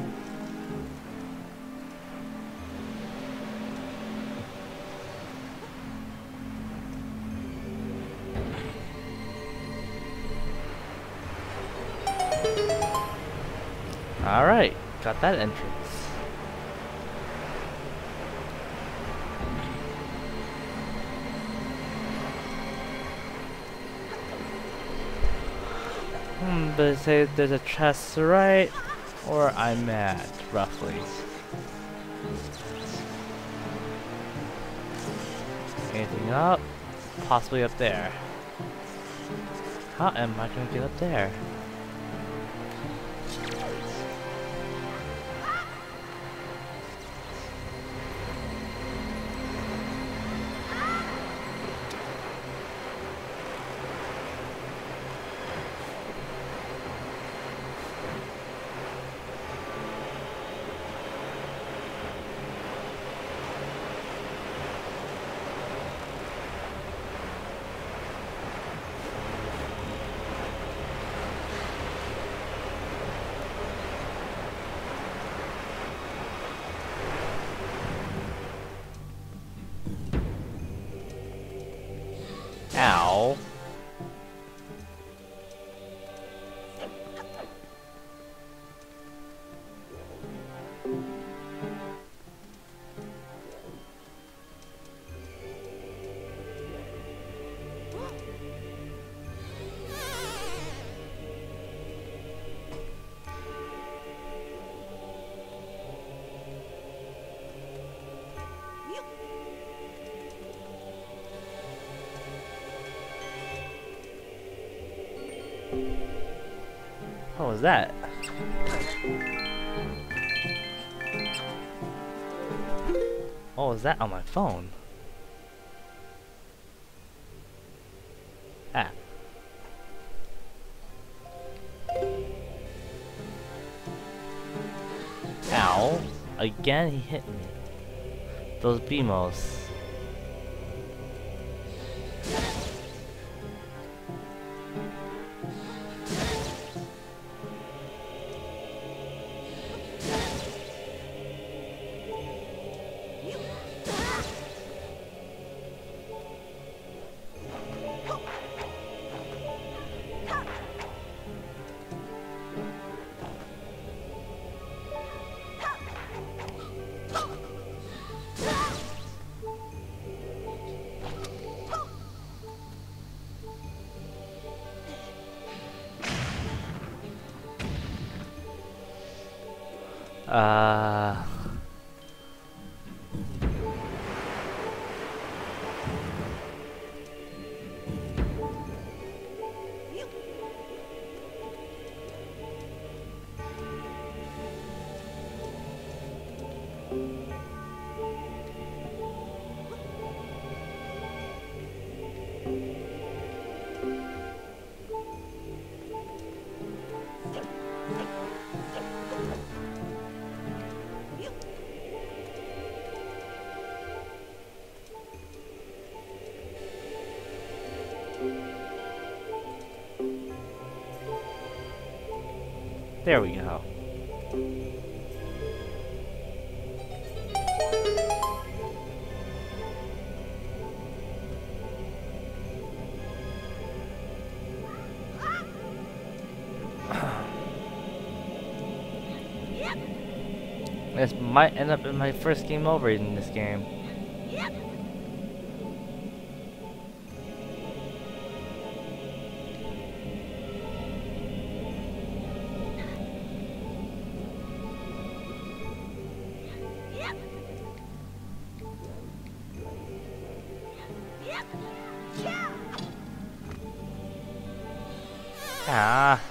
Alright, got that entrance. Hmm, but say there's a chest right or I'm at, roughly. Anything up? Possibly up there. How am I gonna get up there? Ow. What was that? What was that on my phone? Ah. Ow. Again, he hit me. Those B M Os. Uh... There we go. This might end up in my first game over in this game. Ah.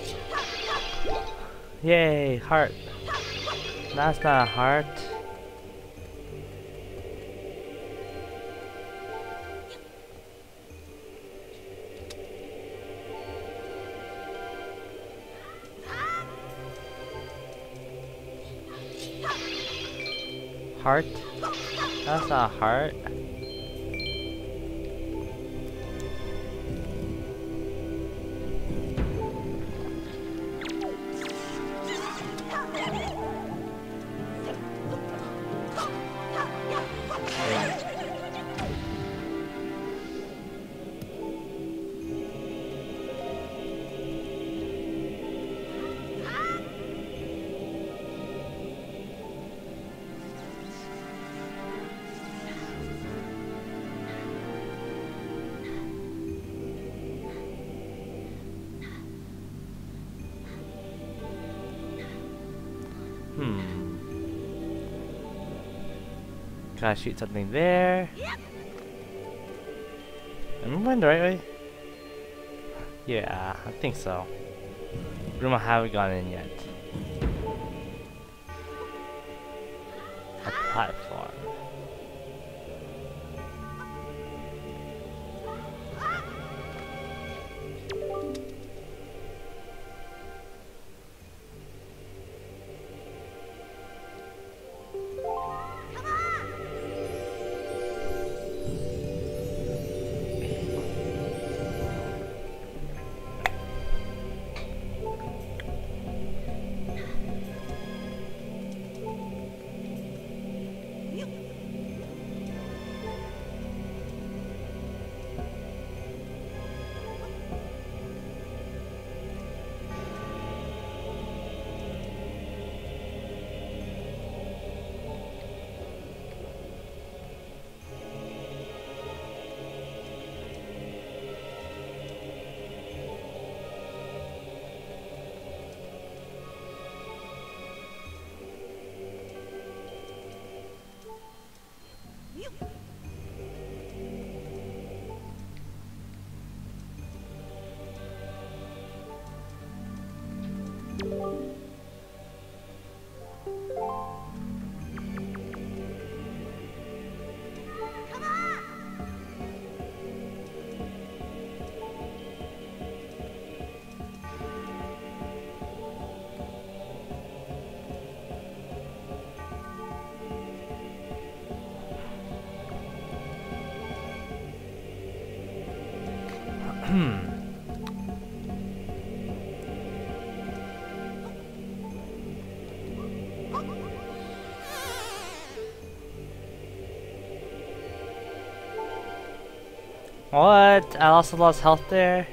Yay, heart. That's not a heart. Heart? That's not a heart. Hmm. Gotta shoot something there. Am I going the right way? Yeah, I think so. Room I haven't gone in yet. A platform. Hmm. What? I also lost health there?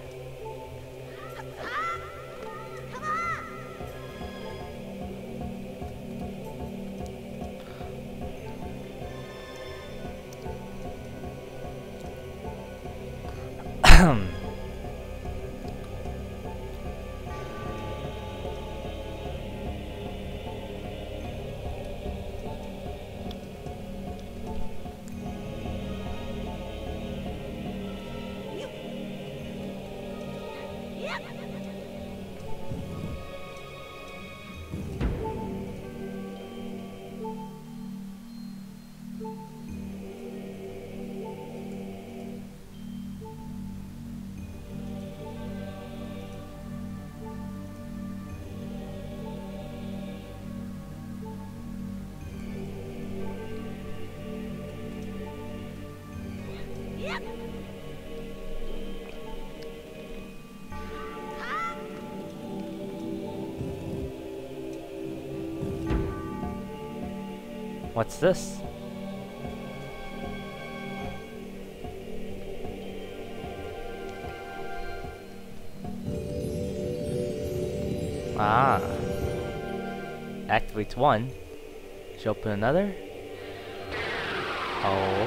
What's this? Ah. Activates one. Should open another? Oh.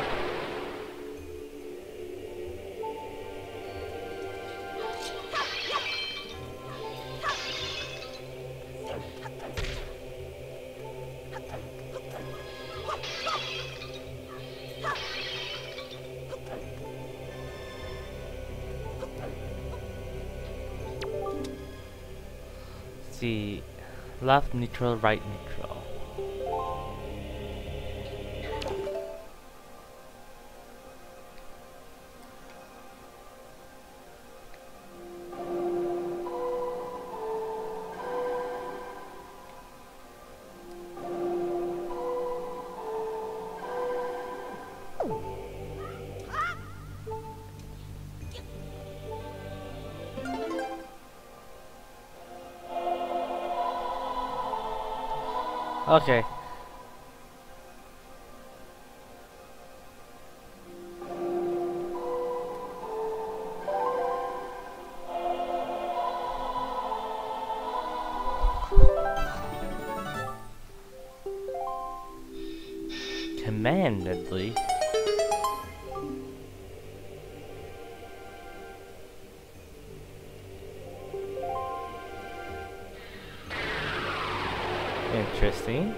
See, left neutral, right neutral. Okay. Commandedly. Interesting.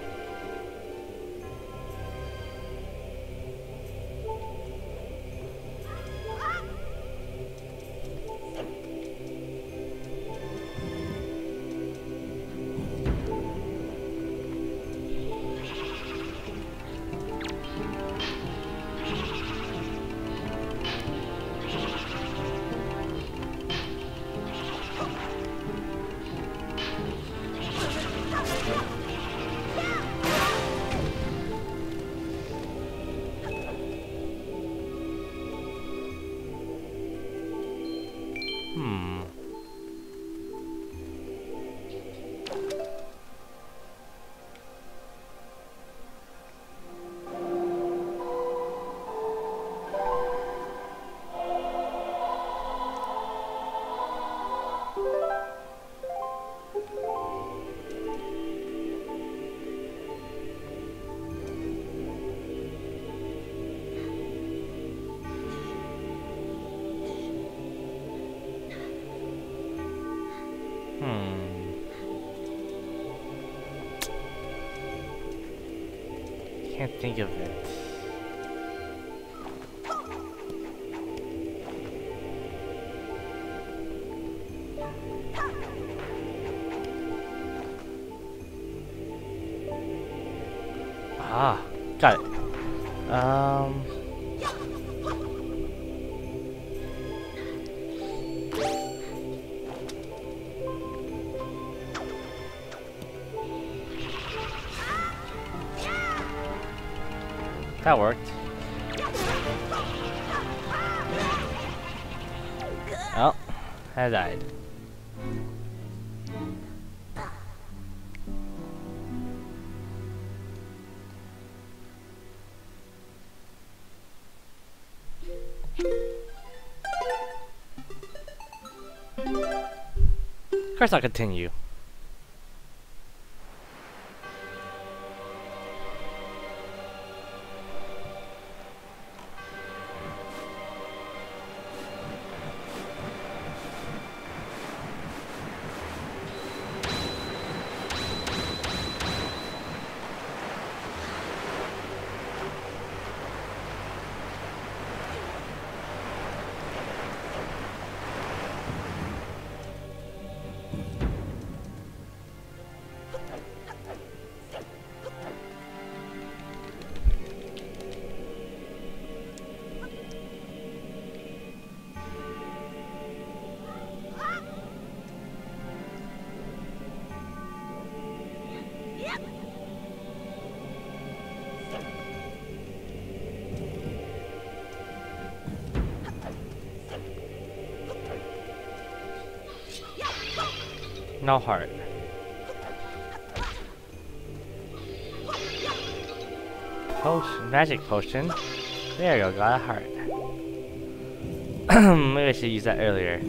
Hmm. Can't think of it. Ah, got it. Um. That worked. Oh, I died. Of course I'll continue. No heart. Potion, magic potion. There you go, got a heart. Maybe I should use that earlier.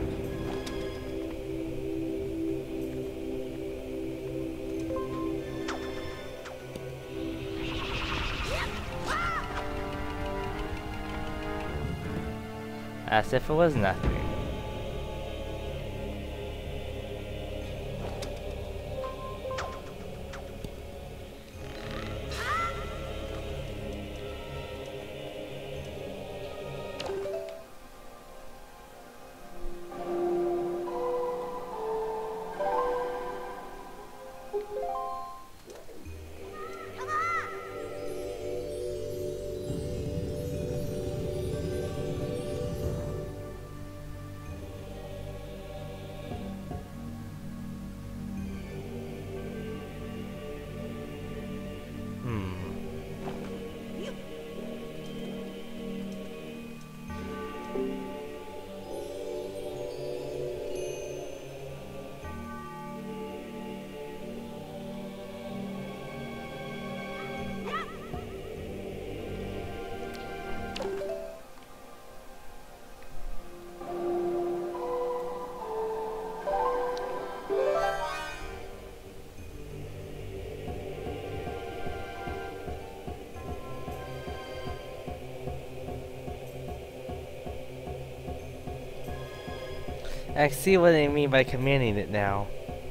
As if it was nothing. I see what they mean by commanding it now.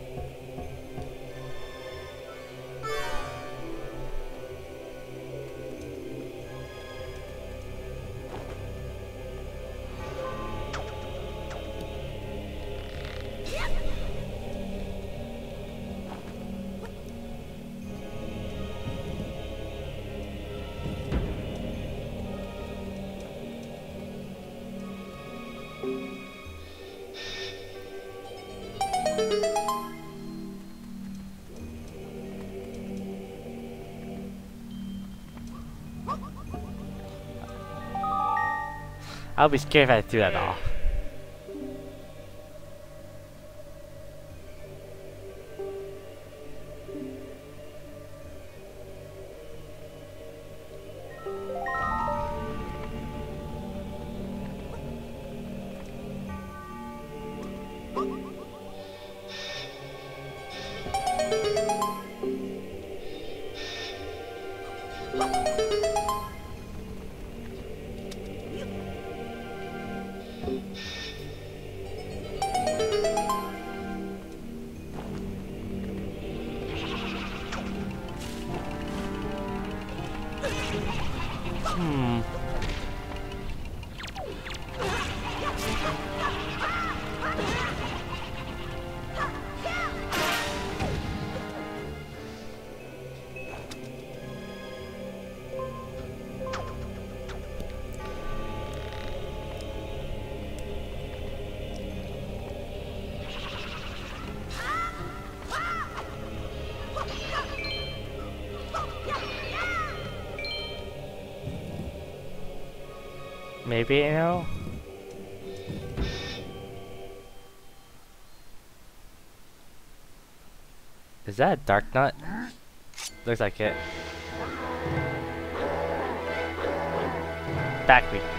I'll be scared if I threw that off. Hmm. Maybe, you know? Is that a dark nut? Looks like it. Back weakness.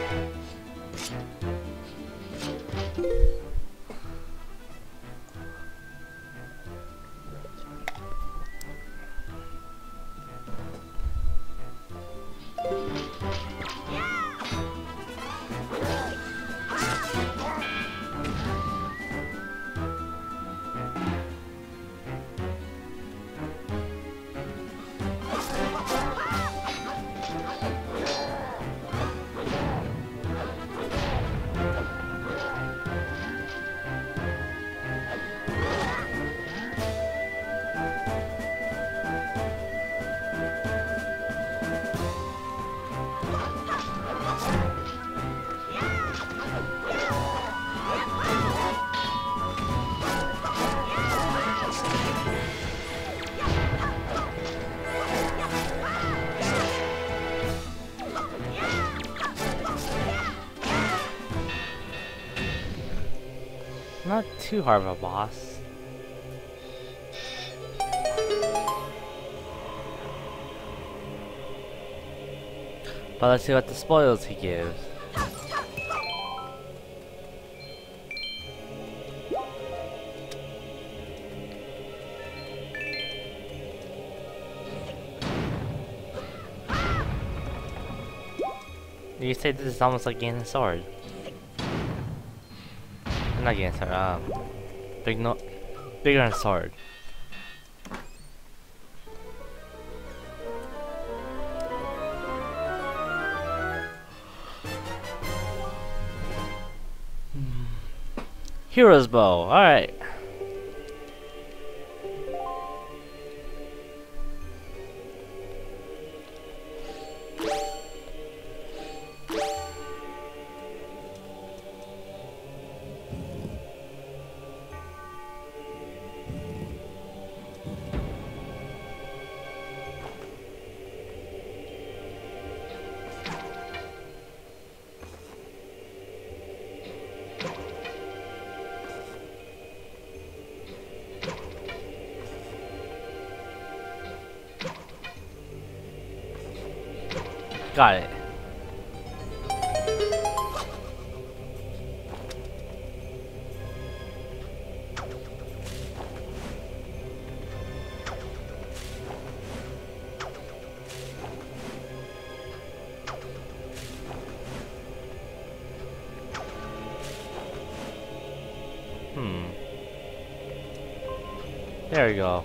Not too hard of a boss. But let's see what the spoils he gives. You say this is almost like getting a sword. Not getting a sword, um... Big no... Bigger than a sword. Hero's bow, alright. Got it. Hmm. There we go.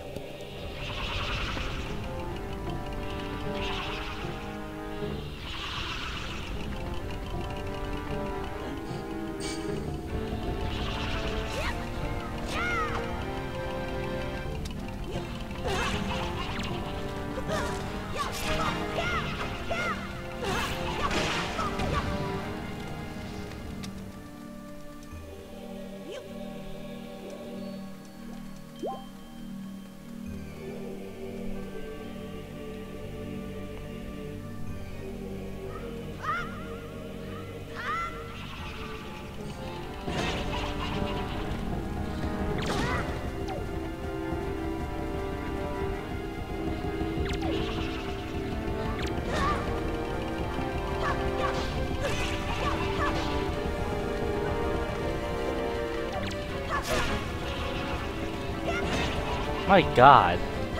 My God.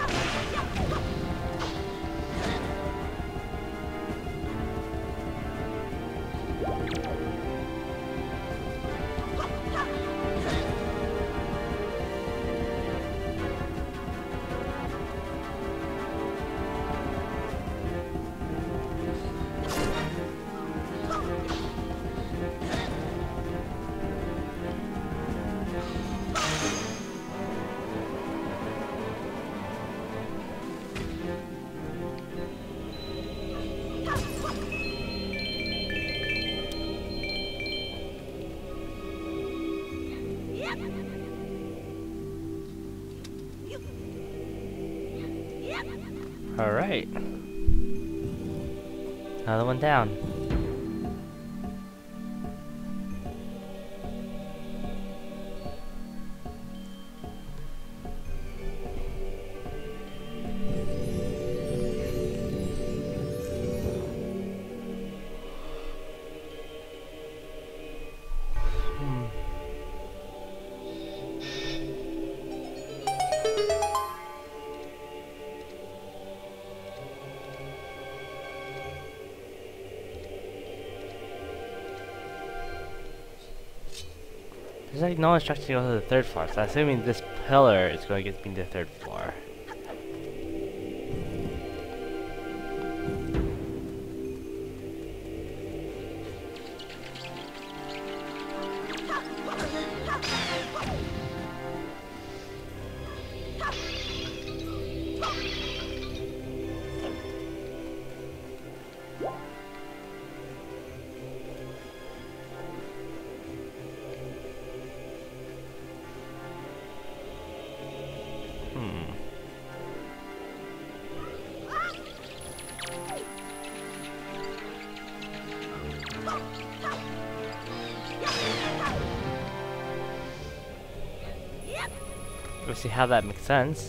All right. Another one down. There's like no instruction to go to the third floor, so I'm assuming this pillar is going to get me to the third floor. Let's see how that makes sense.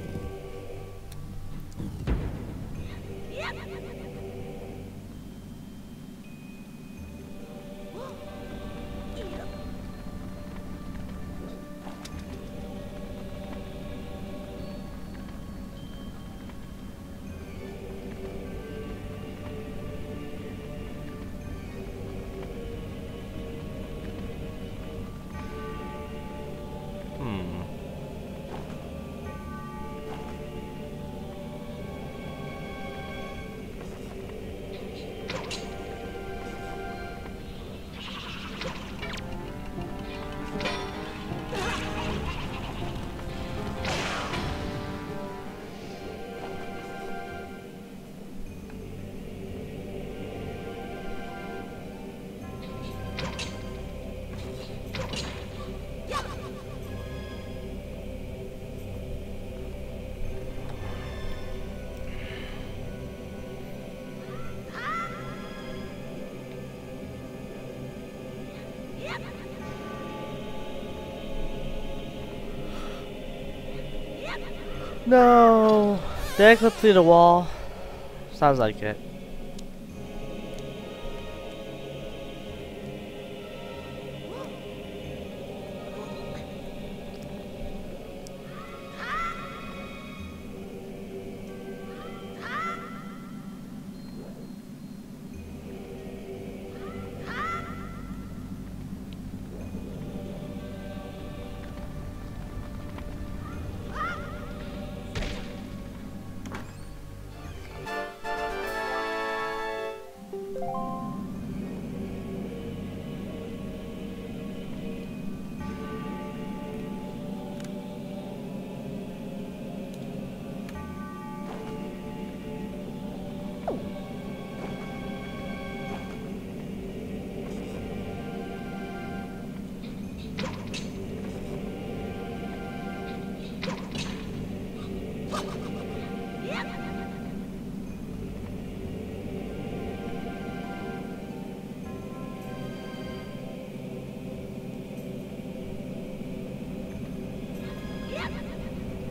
No, did I clip through the wall? Sounds like it.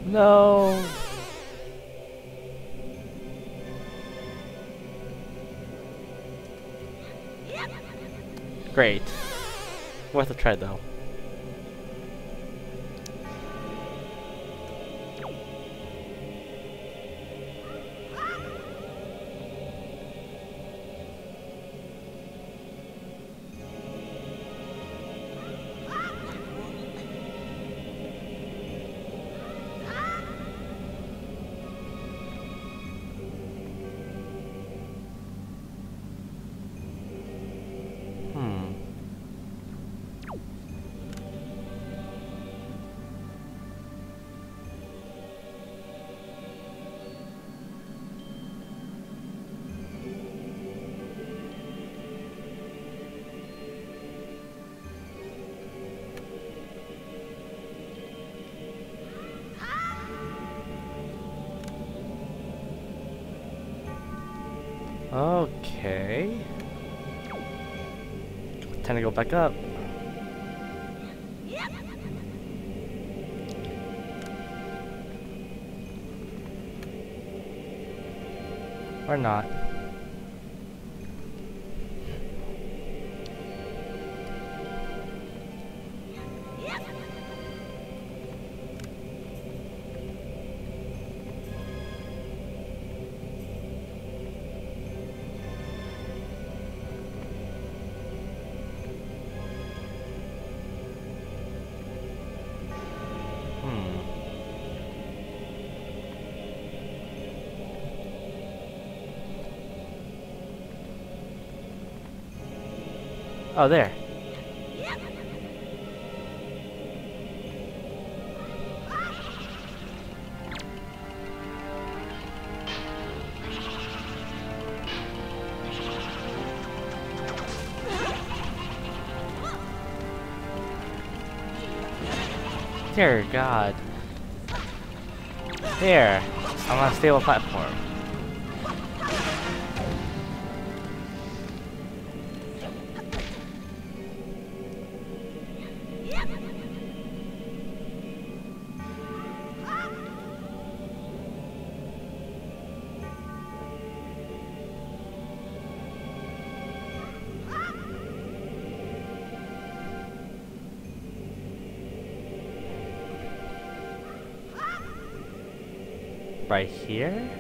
No. Great. Worth a try though. Hmm. Okay. Time to go back up. Or not. Oh, there. Dear God. There. I'm on a stable platform. Right here?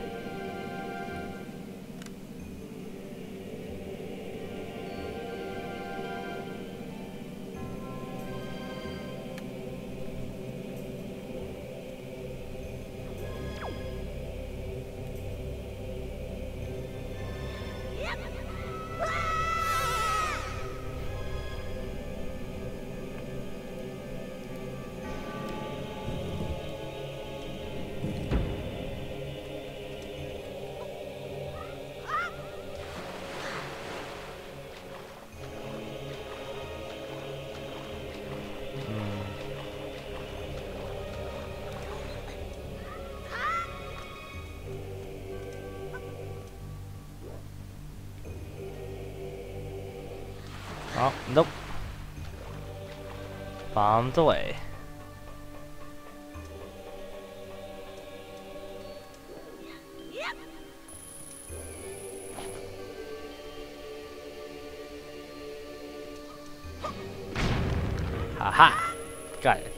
Oh, nope. Bombs away. Haha! Got it.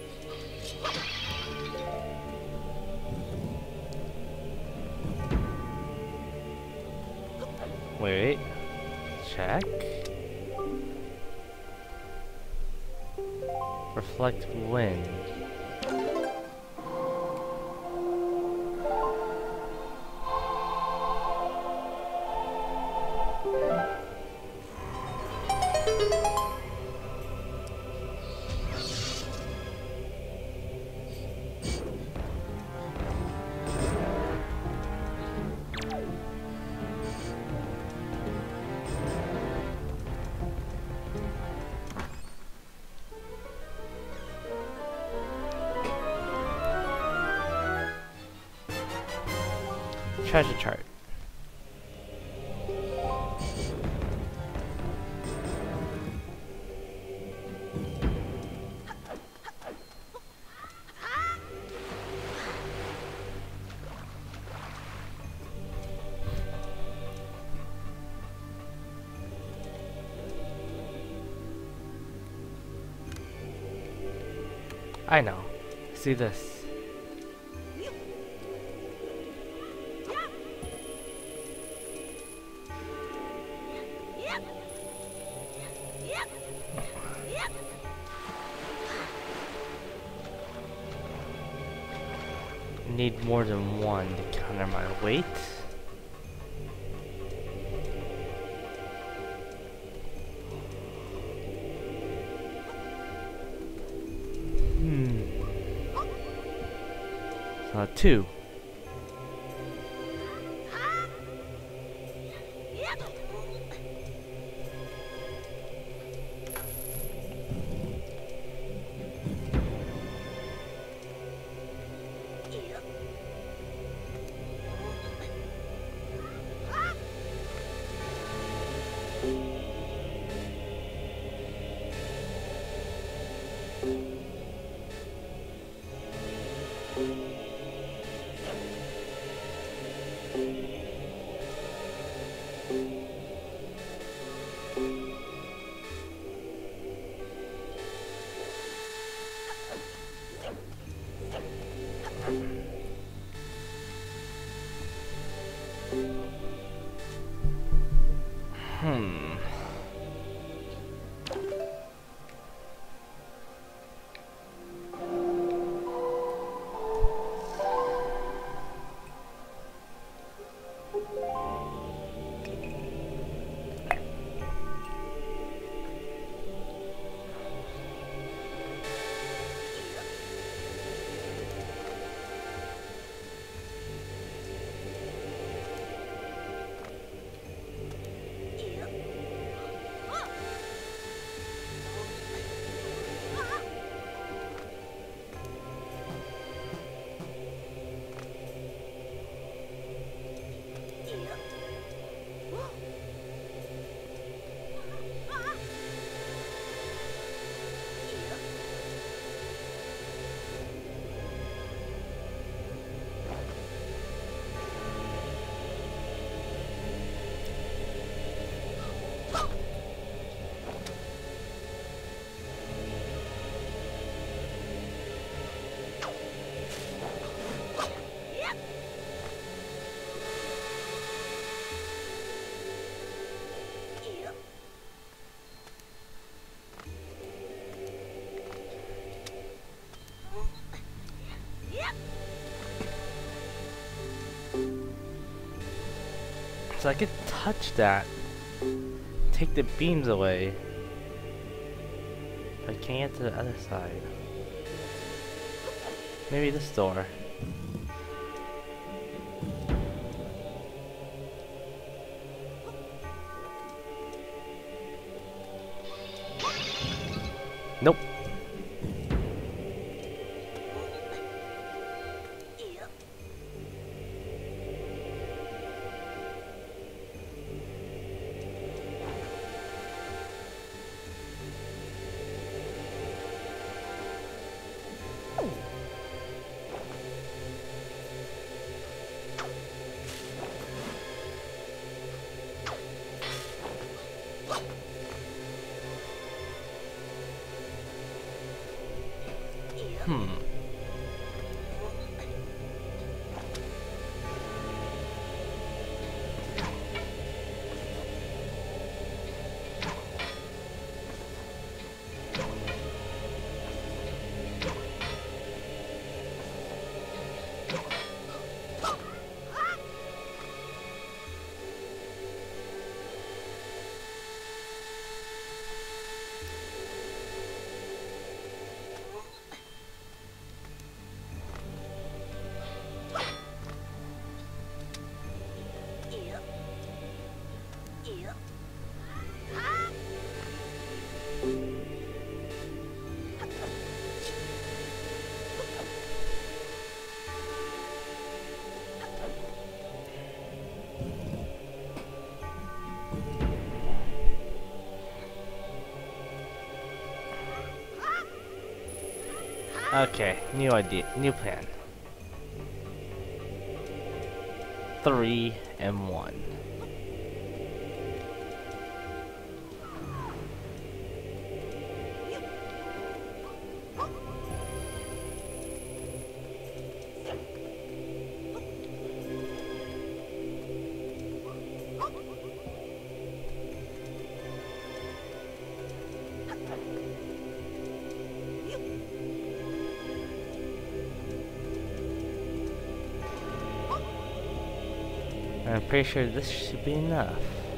Wait. Check. Reflect wind. Treasure chart. I know. See this. Need more than one to counter my weight. Hmm. So two. Hmm. So I could touch that, take the beams away, but I can't get to the other side. Maybe this door. Nope. Hmm. Okay, new idea, new plan. Three and one. I'm pretty sure this should be enough.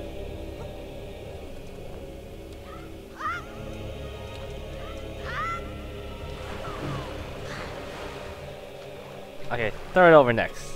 Okay, throw it over next.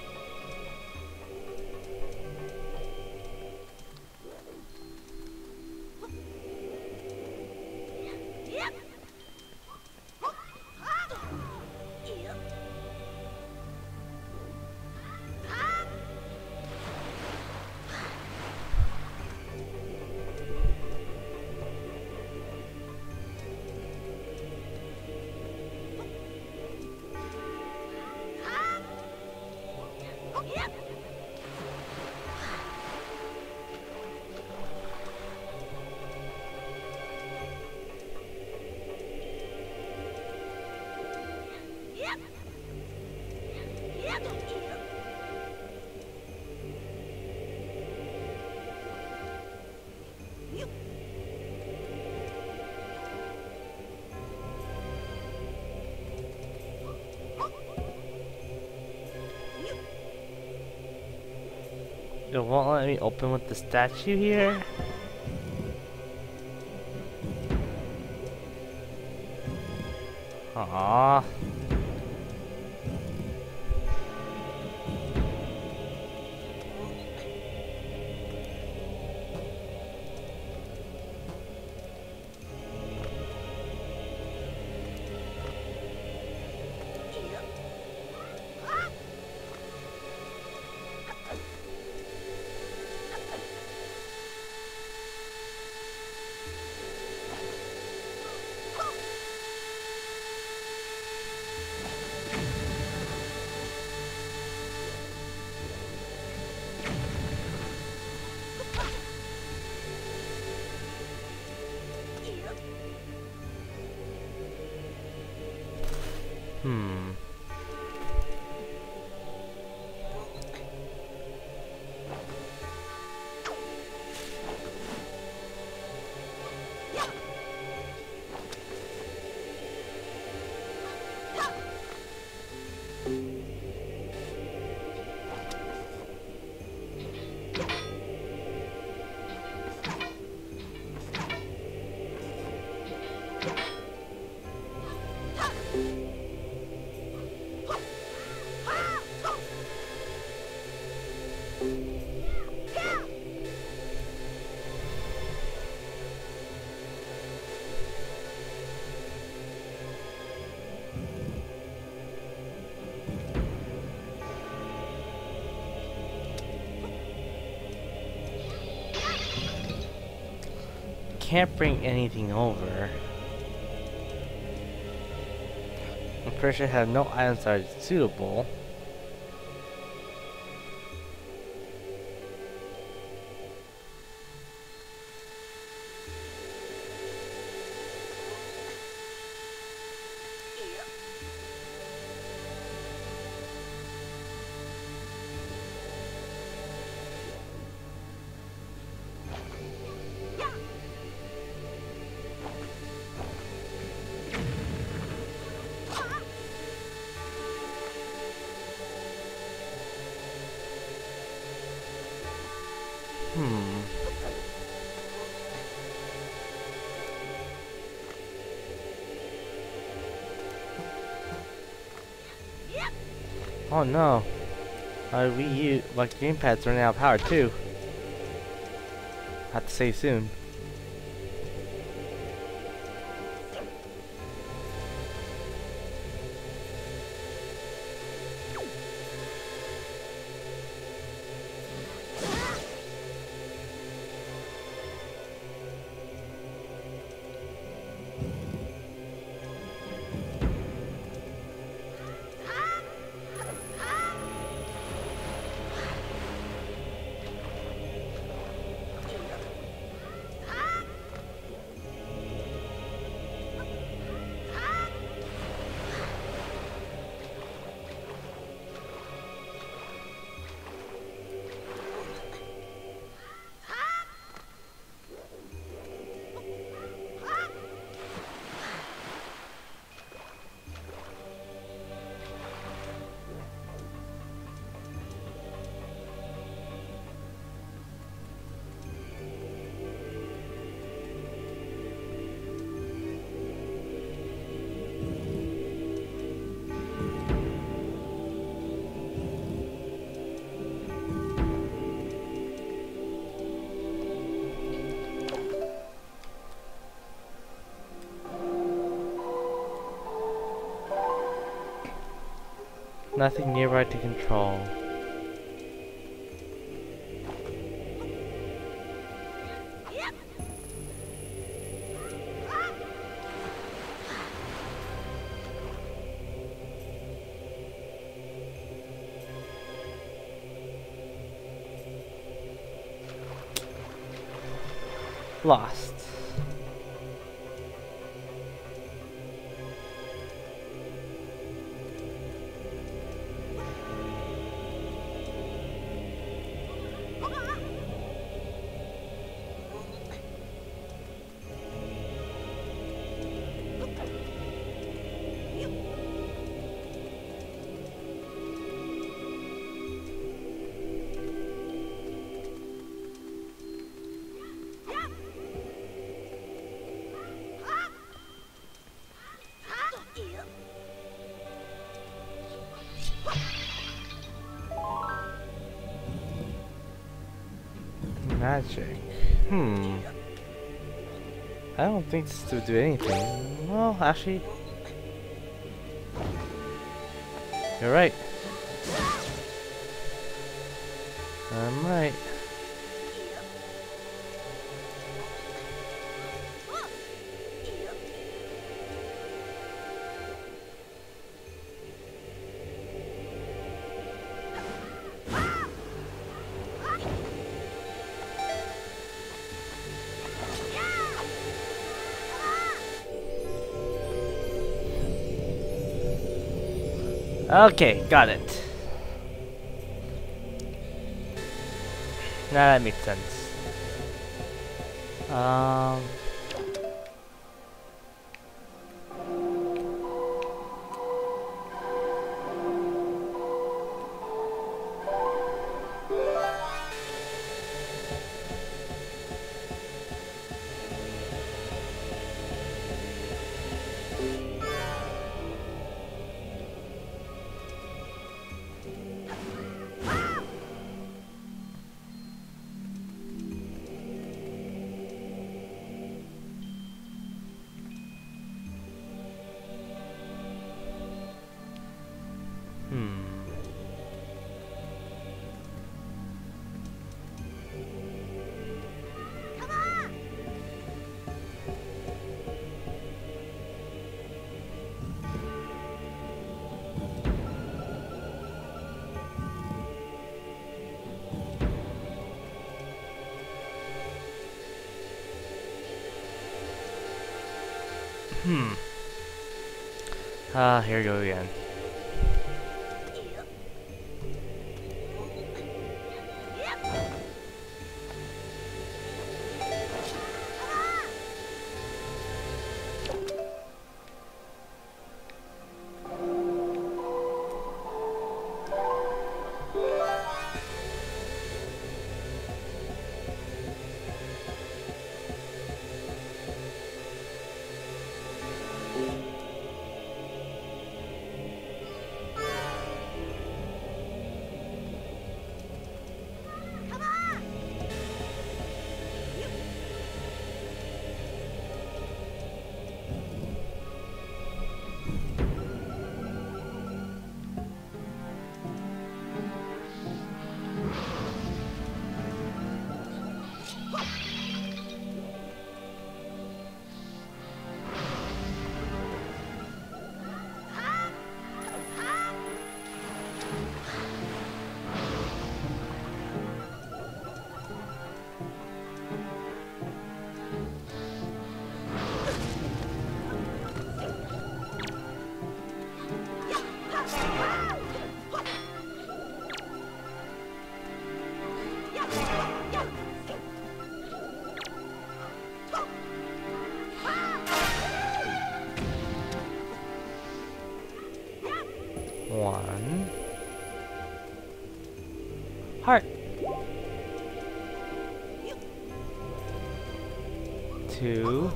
It won't let me open with the statue here. Aww. Hmm. Can't bring anything over. I'm pretty sure I have no items that are suitable. Hmm. Oh no. My Wii U, my gamepad's running out of power too. Have to save soon. Nothing nearby to control. Lost. Magic. Hmm. I don't think this will do anything. Well, actually, you're right. I'm right. Okay, got it. Now that makes sense. Um. Hmm. Hmm. Ah, here we go again. One. Heart. Two.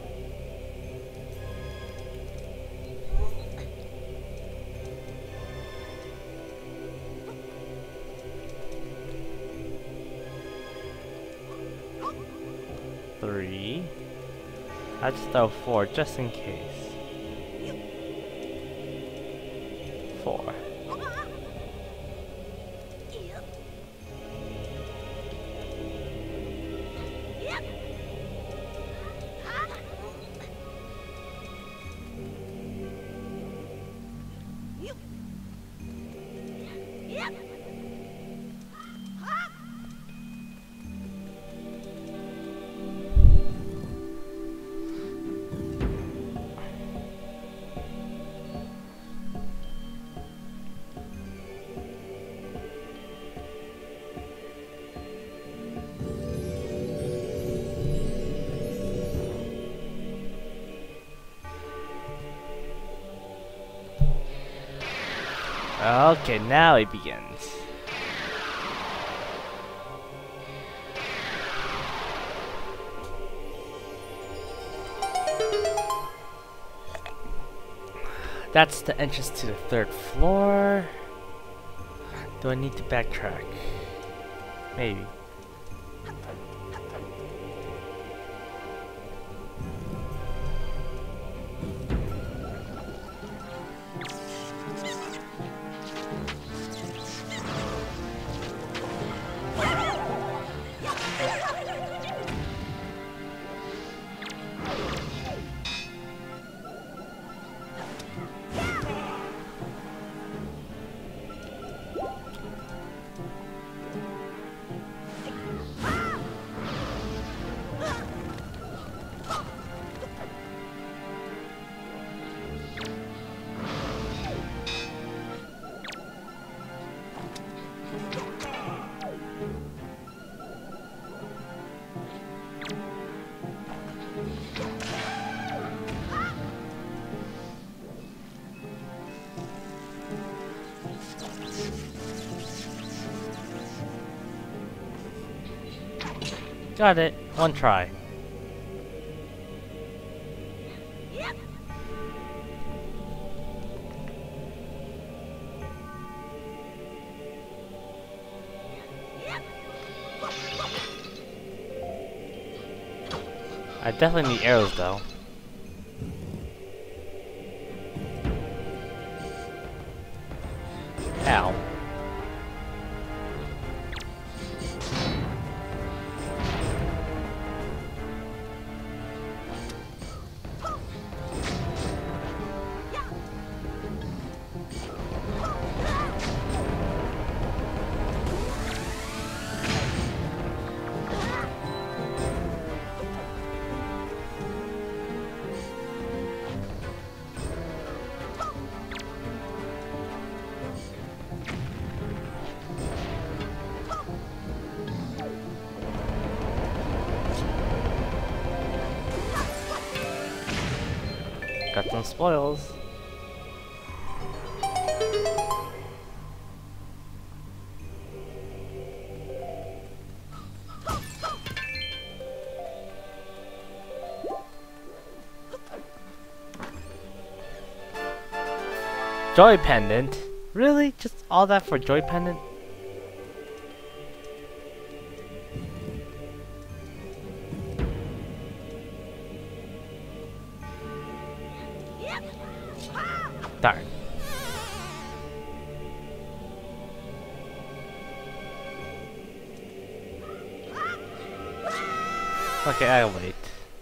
Three. I'd just throw four just in case. Four. Okay, now it begins. That's the entrance to the third floor. Do I need to backtrack? Maybe. Got it. One try. I definitely need arrows though. Ow. Got some spoils. Joy pendant? Really? Just all that for joy pendant? Darn. Okay, I'll wait.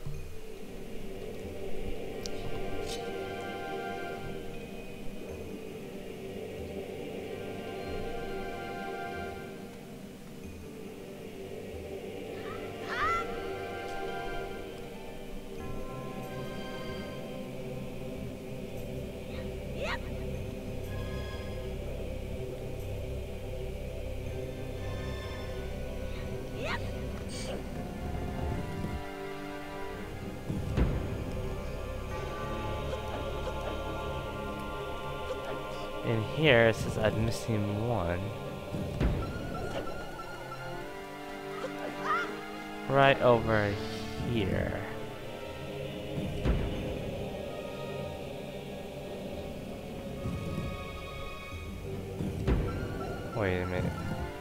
In here, it says I'm missing one. Right over here. Wait a minute.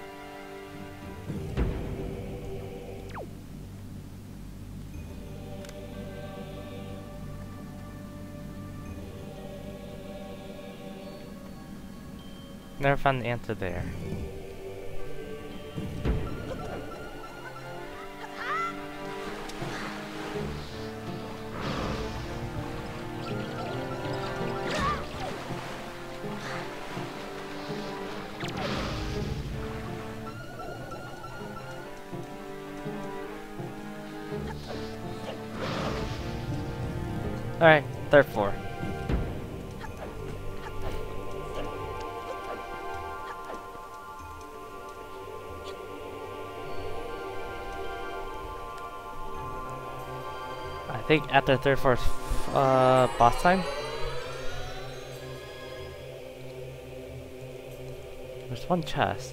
Never found the answer there. Alright, third floor. I think after third floor, uh, boss time? there's one chest.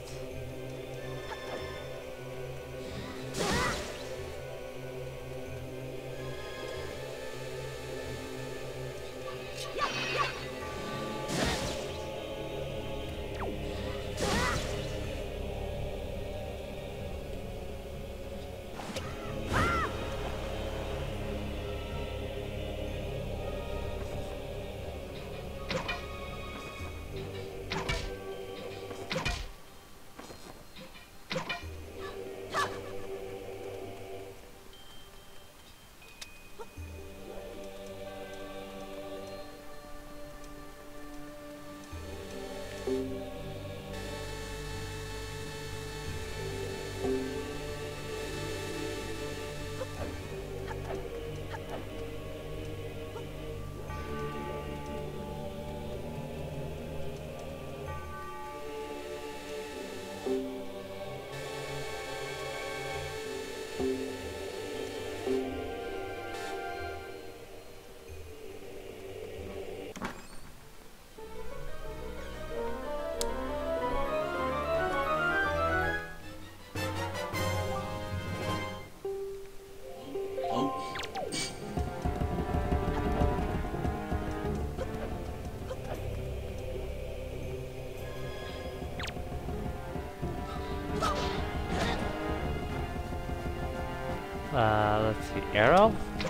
Uh, let's see, arrow?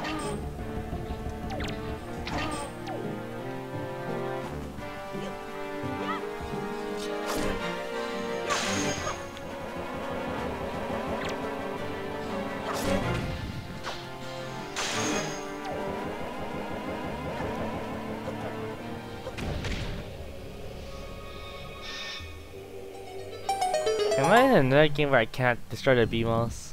Am I in another game where I can't destroy the B-Mos?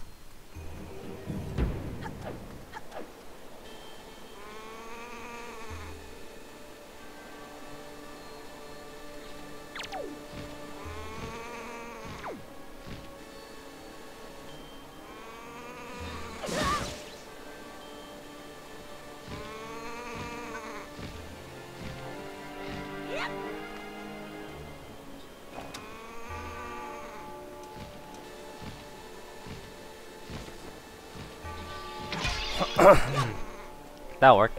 That'll work.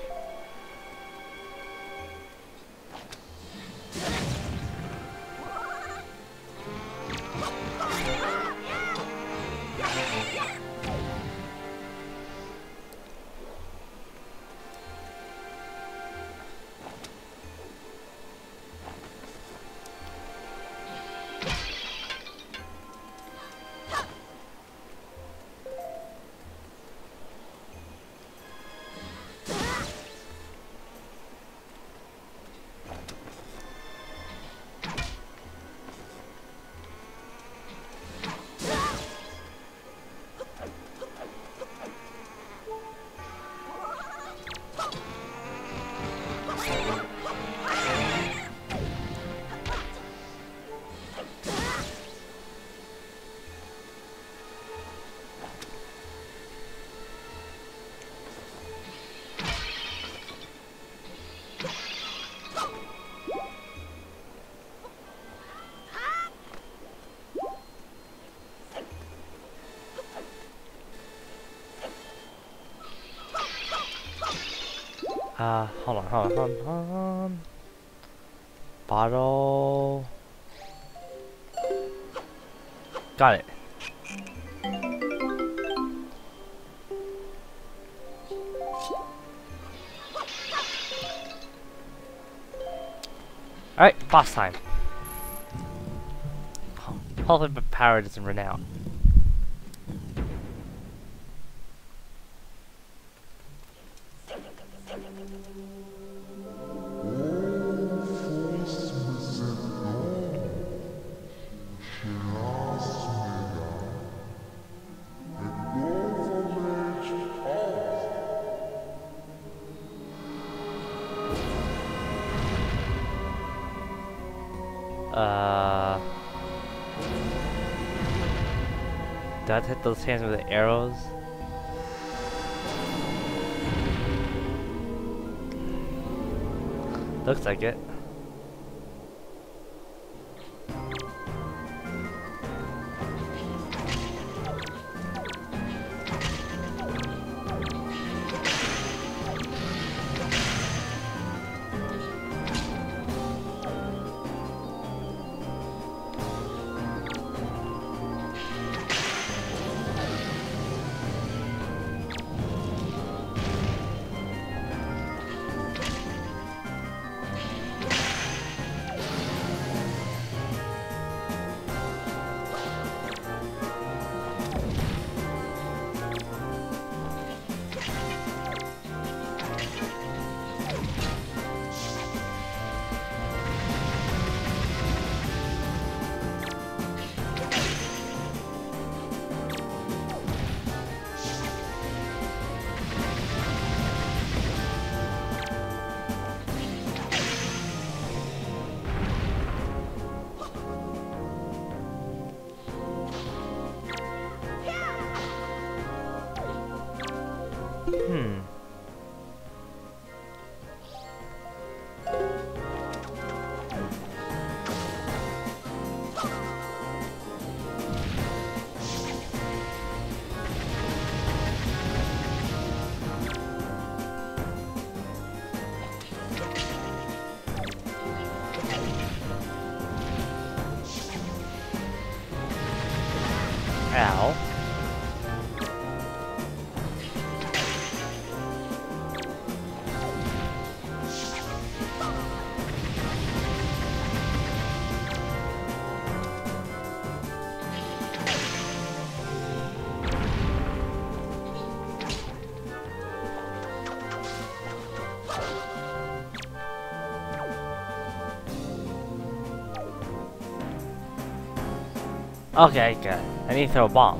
Uh, hold on, hold on, hold on, hold on. Bottle. Got it. Alright, boss time. Hopefully my power doesn't run out. Uh, do I have to hit those hands with the arrows? Looks like it. Okay, good. I need to throw a bomb.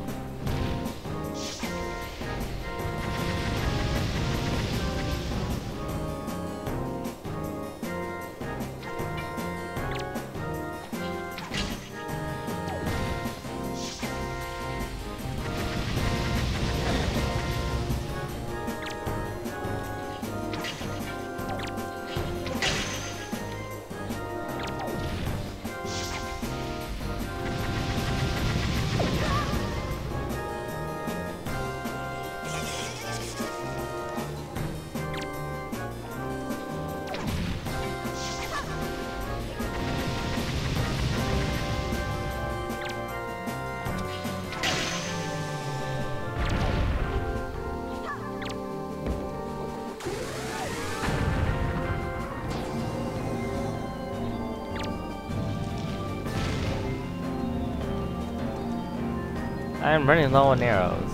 I'm running low on arrows.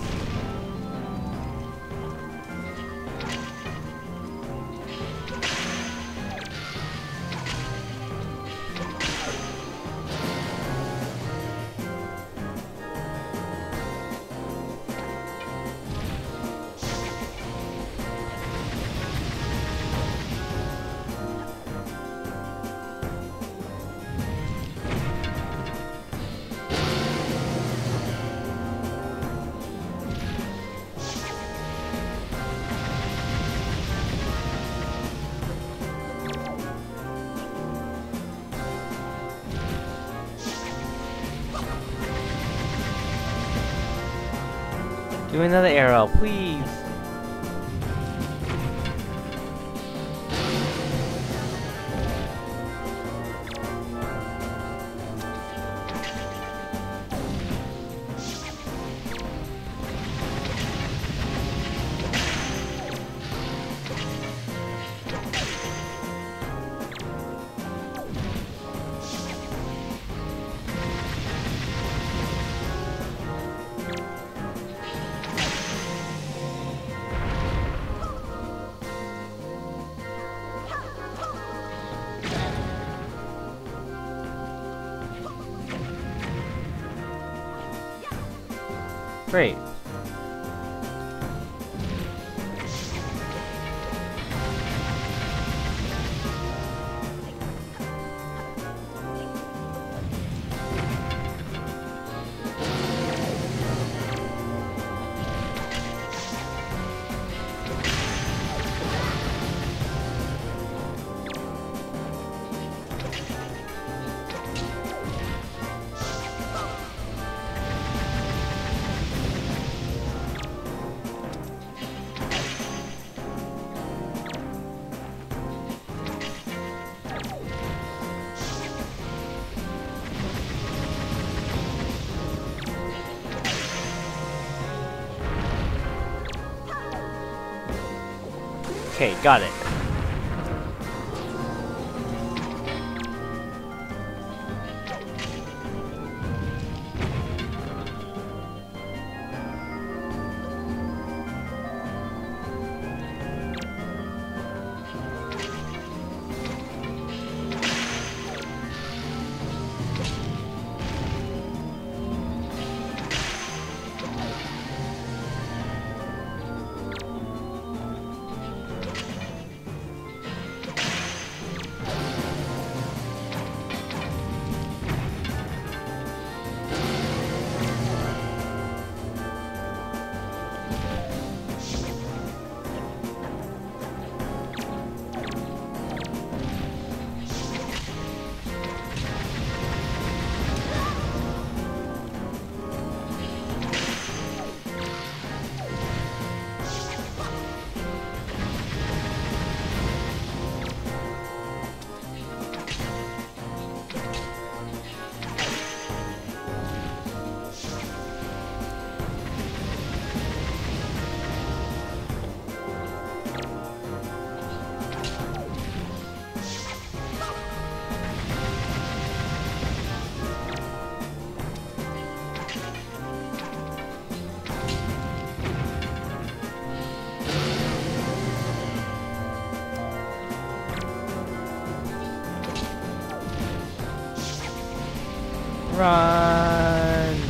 Give me another arrow, please. Great. Okay, got it. Run!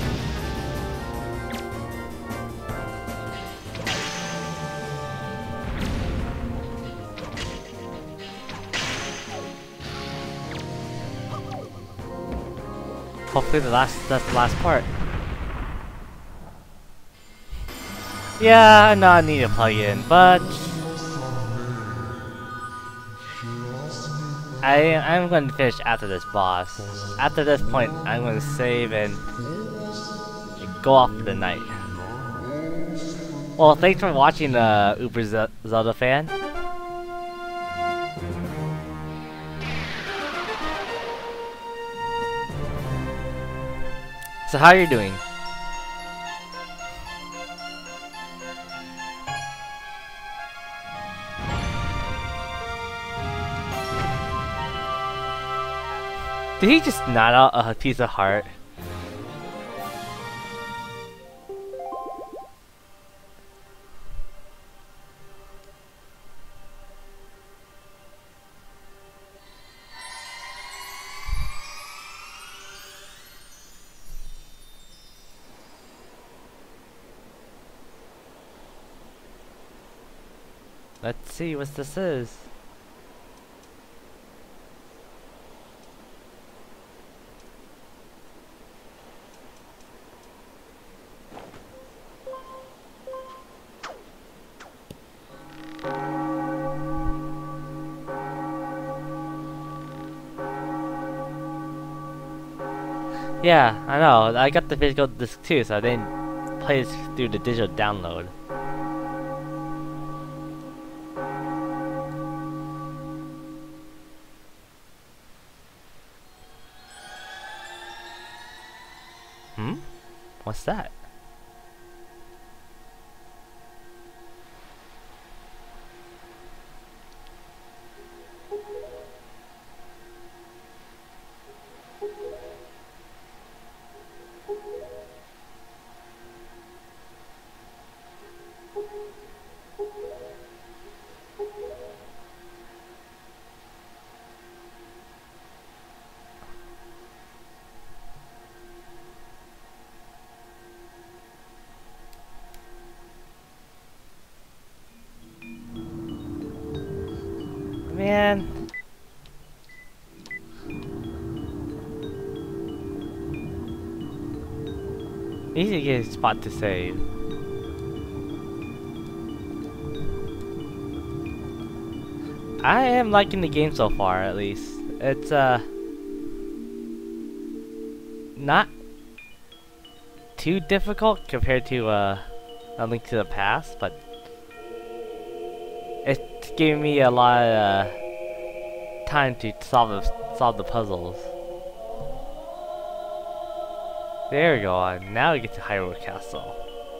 Hopefully the last that's the last part. Yeah, I know I need to plug in, but I I'm going to finish after this boss. After this point, I'm going to save and go off for the night. Well, thanks for watching, uh, Uber Ze Zelda fan. So how are you doing? Did he just knock out a piece of heart? Let's see what this is. Yeah, I know. I got the physical disc too, so I didn't play this through the digital download. Hmm? What's that? Man. Easy to get a spot to save. I am liking the game so far, at least. It's, uh... not too difficult compared to, uh... A Link to the Past, but... it's giving me a lot of, uh... time to solve the, solve the puzzles. There we go, now we get to Hyrule Castle.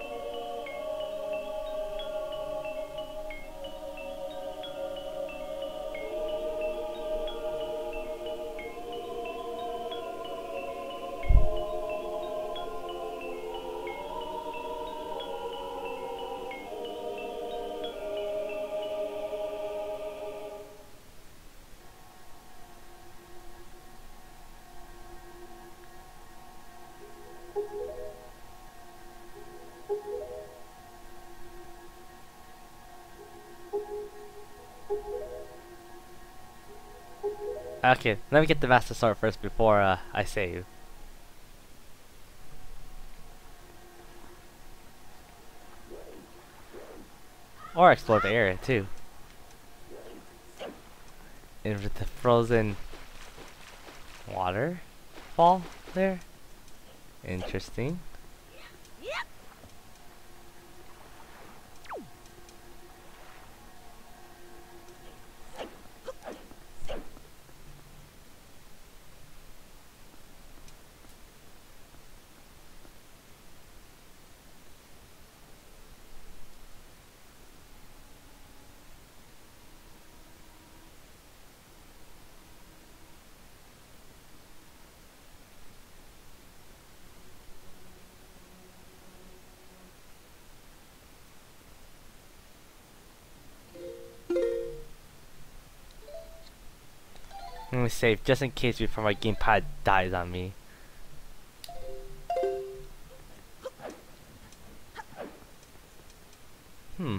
Okay, let me get the Master Sword first before uh, I save. Or explore the area too. And with the frozen waterfall there. Interesting. Let me save just in case before my gamepad dies on me. Hmm.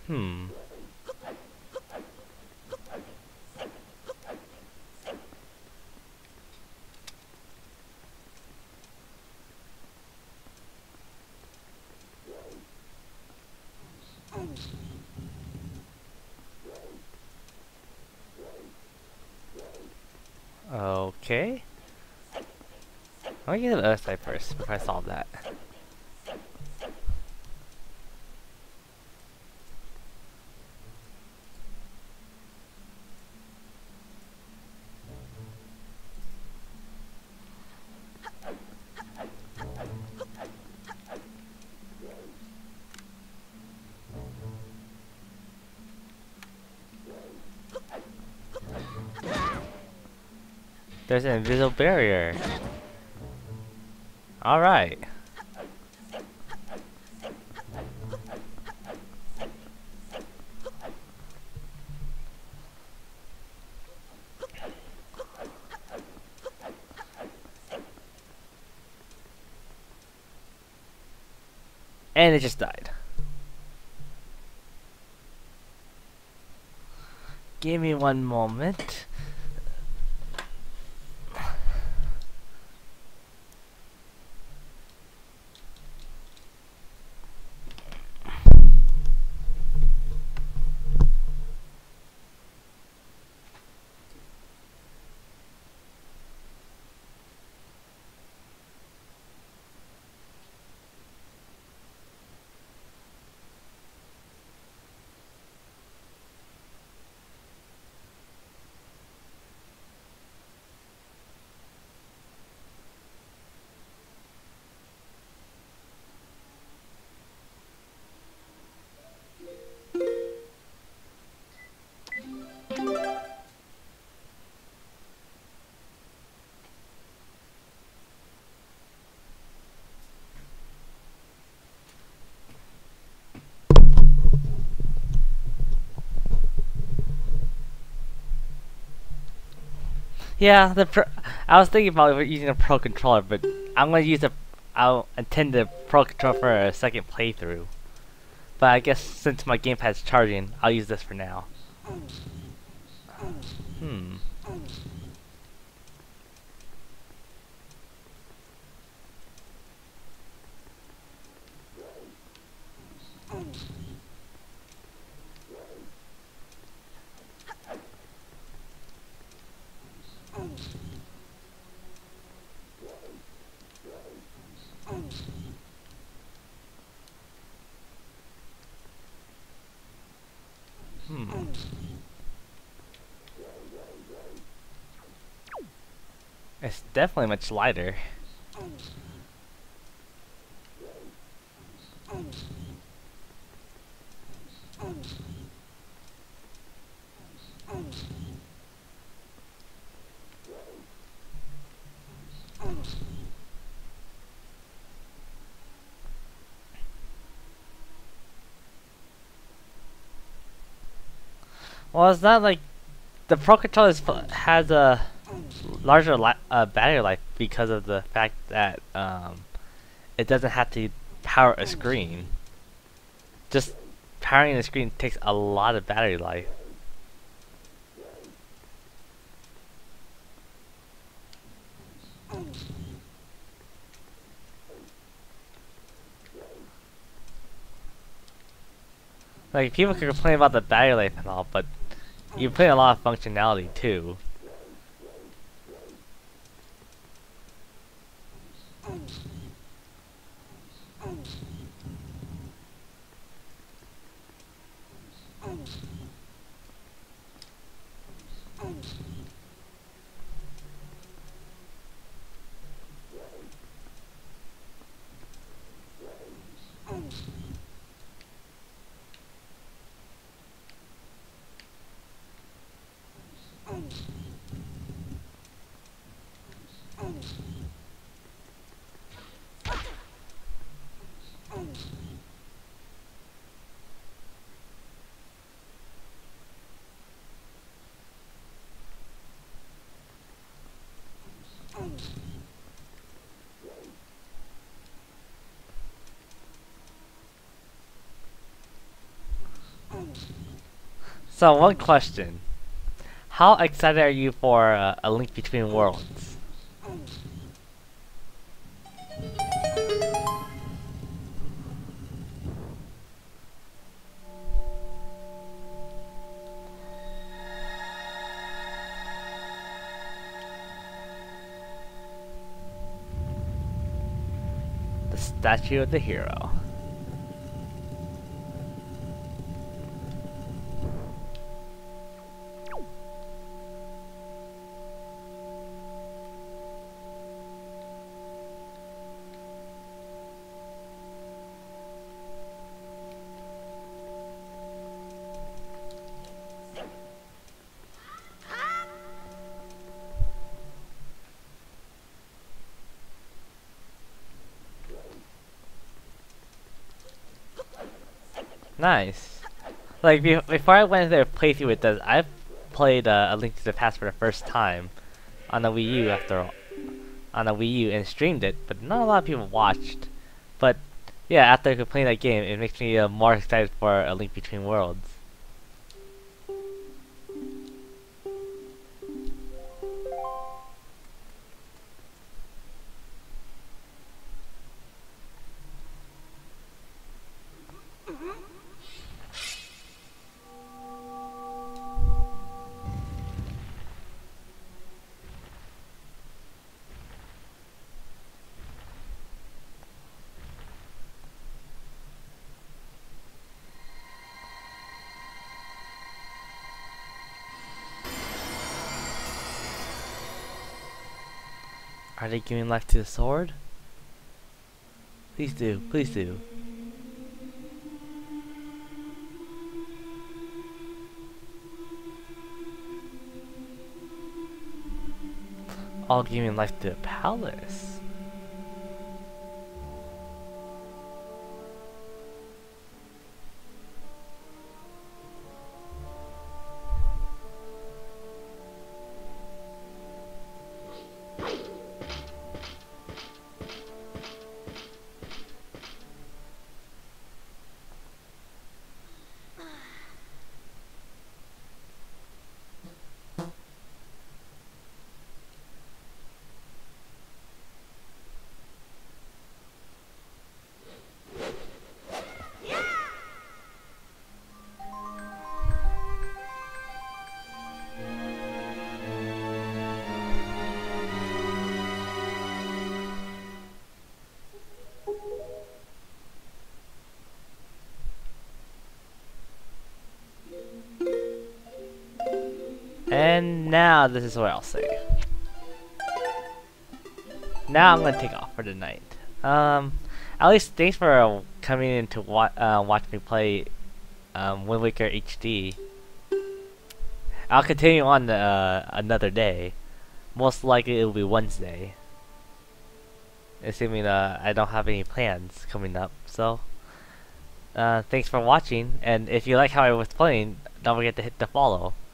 Hmm. Okay. Let me get to the other side first before I solve that. There's an invisible barrier. Alright. And it just died. Give me one moment. Yeah, the pro I was thinking about using a pro controller, but I'm gonna use a. I'll intend the pro controller for a second playthrough. But I guess since my gamepad's charging, I'll use this for now. Hmm. Hmm. It's definitely much lighter. Well, it's not like the Pro Controller is, has a larger li uh, battery life because of the fact that um, it doesn't have to power a screen. Just powering the screen takes a lot of battery life. Like, people can complain about the battery life and all, but you put in a lot of functionality too. So one question: how excited are you for uh, A Link Between Worlds? The statue of the hero. Nice. Like be before I went there playthrough with this, I've played uh, A Link to the Past for the first time on the Wii U after all, on the Wii U and streamed it, but not a lot of people watched. But yeah, after playing that game, it makes me uh, more excited for A Link Between Worlds. Are they giving life to the sword? Please do, please do. All giving life to the palace. And now this is what I'll say. Now I'm gonna take off for the night. Um, at least thanks for uh, coming in to wa uh, watch me play um, Wind Waker H D. I'll continue on the, uh, another day. Most likely it'll be Wednesday. Assuming uh, I don't have any plans coming up. So, uh, thanks for watching. And if you like how I was playing, don't forget to hit the follow.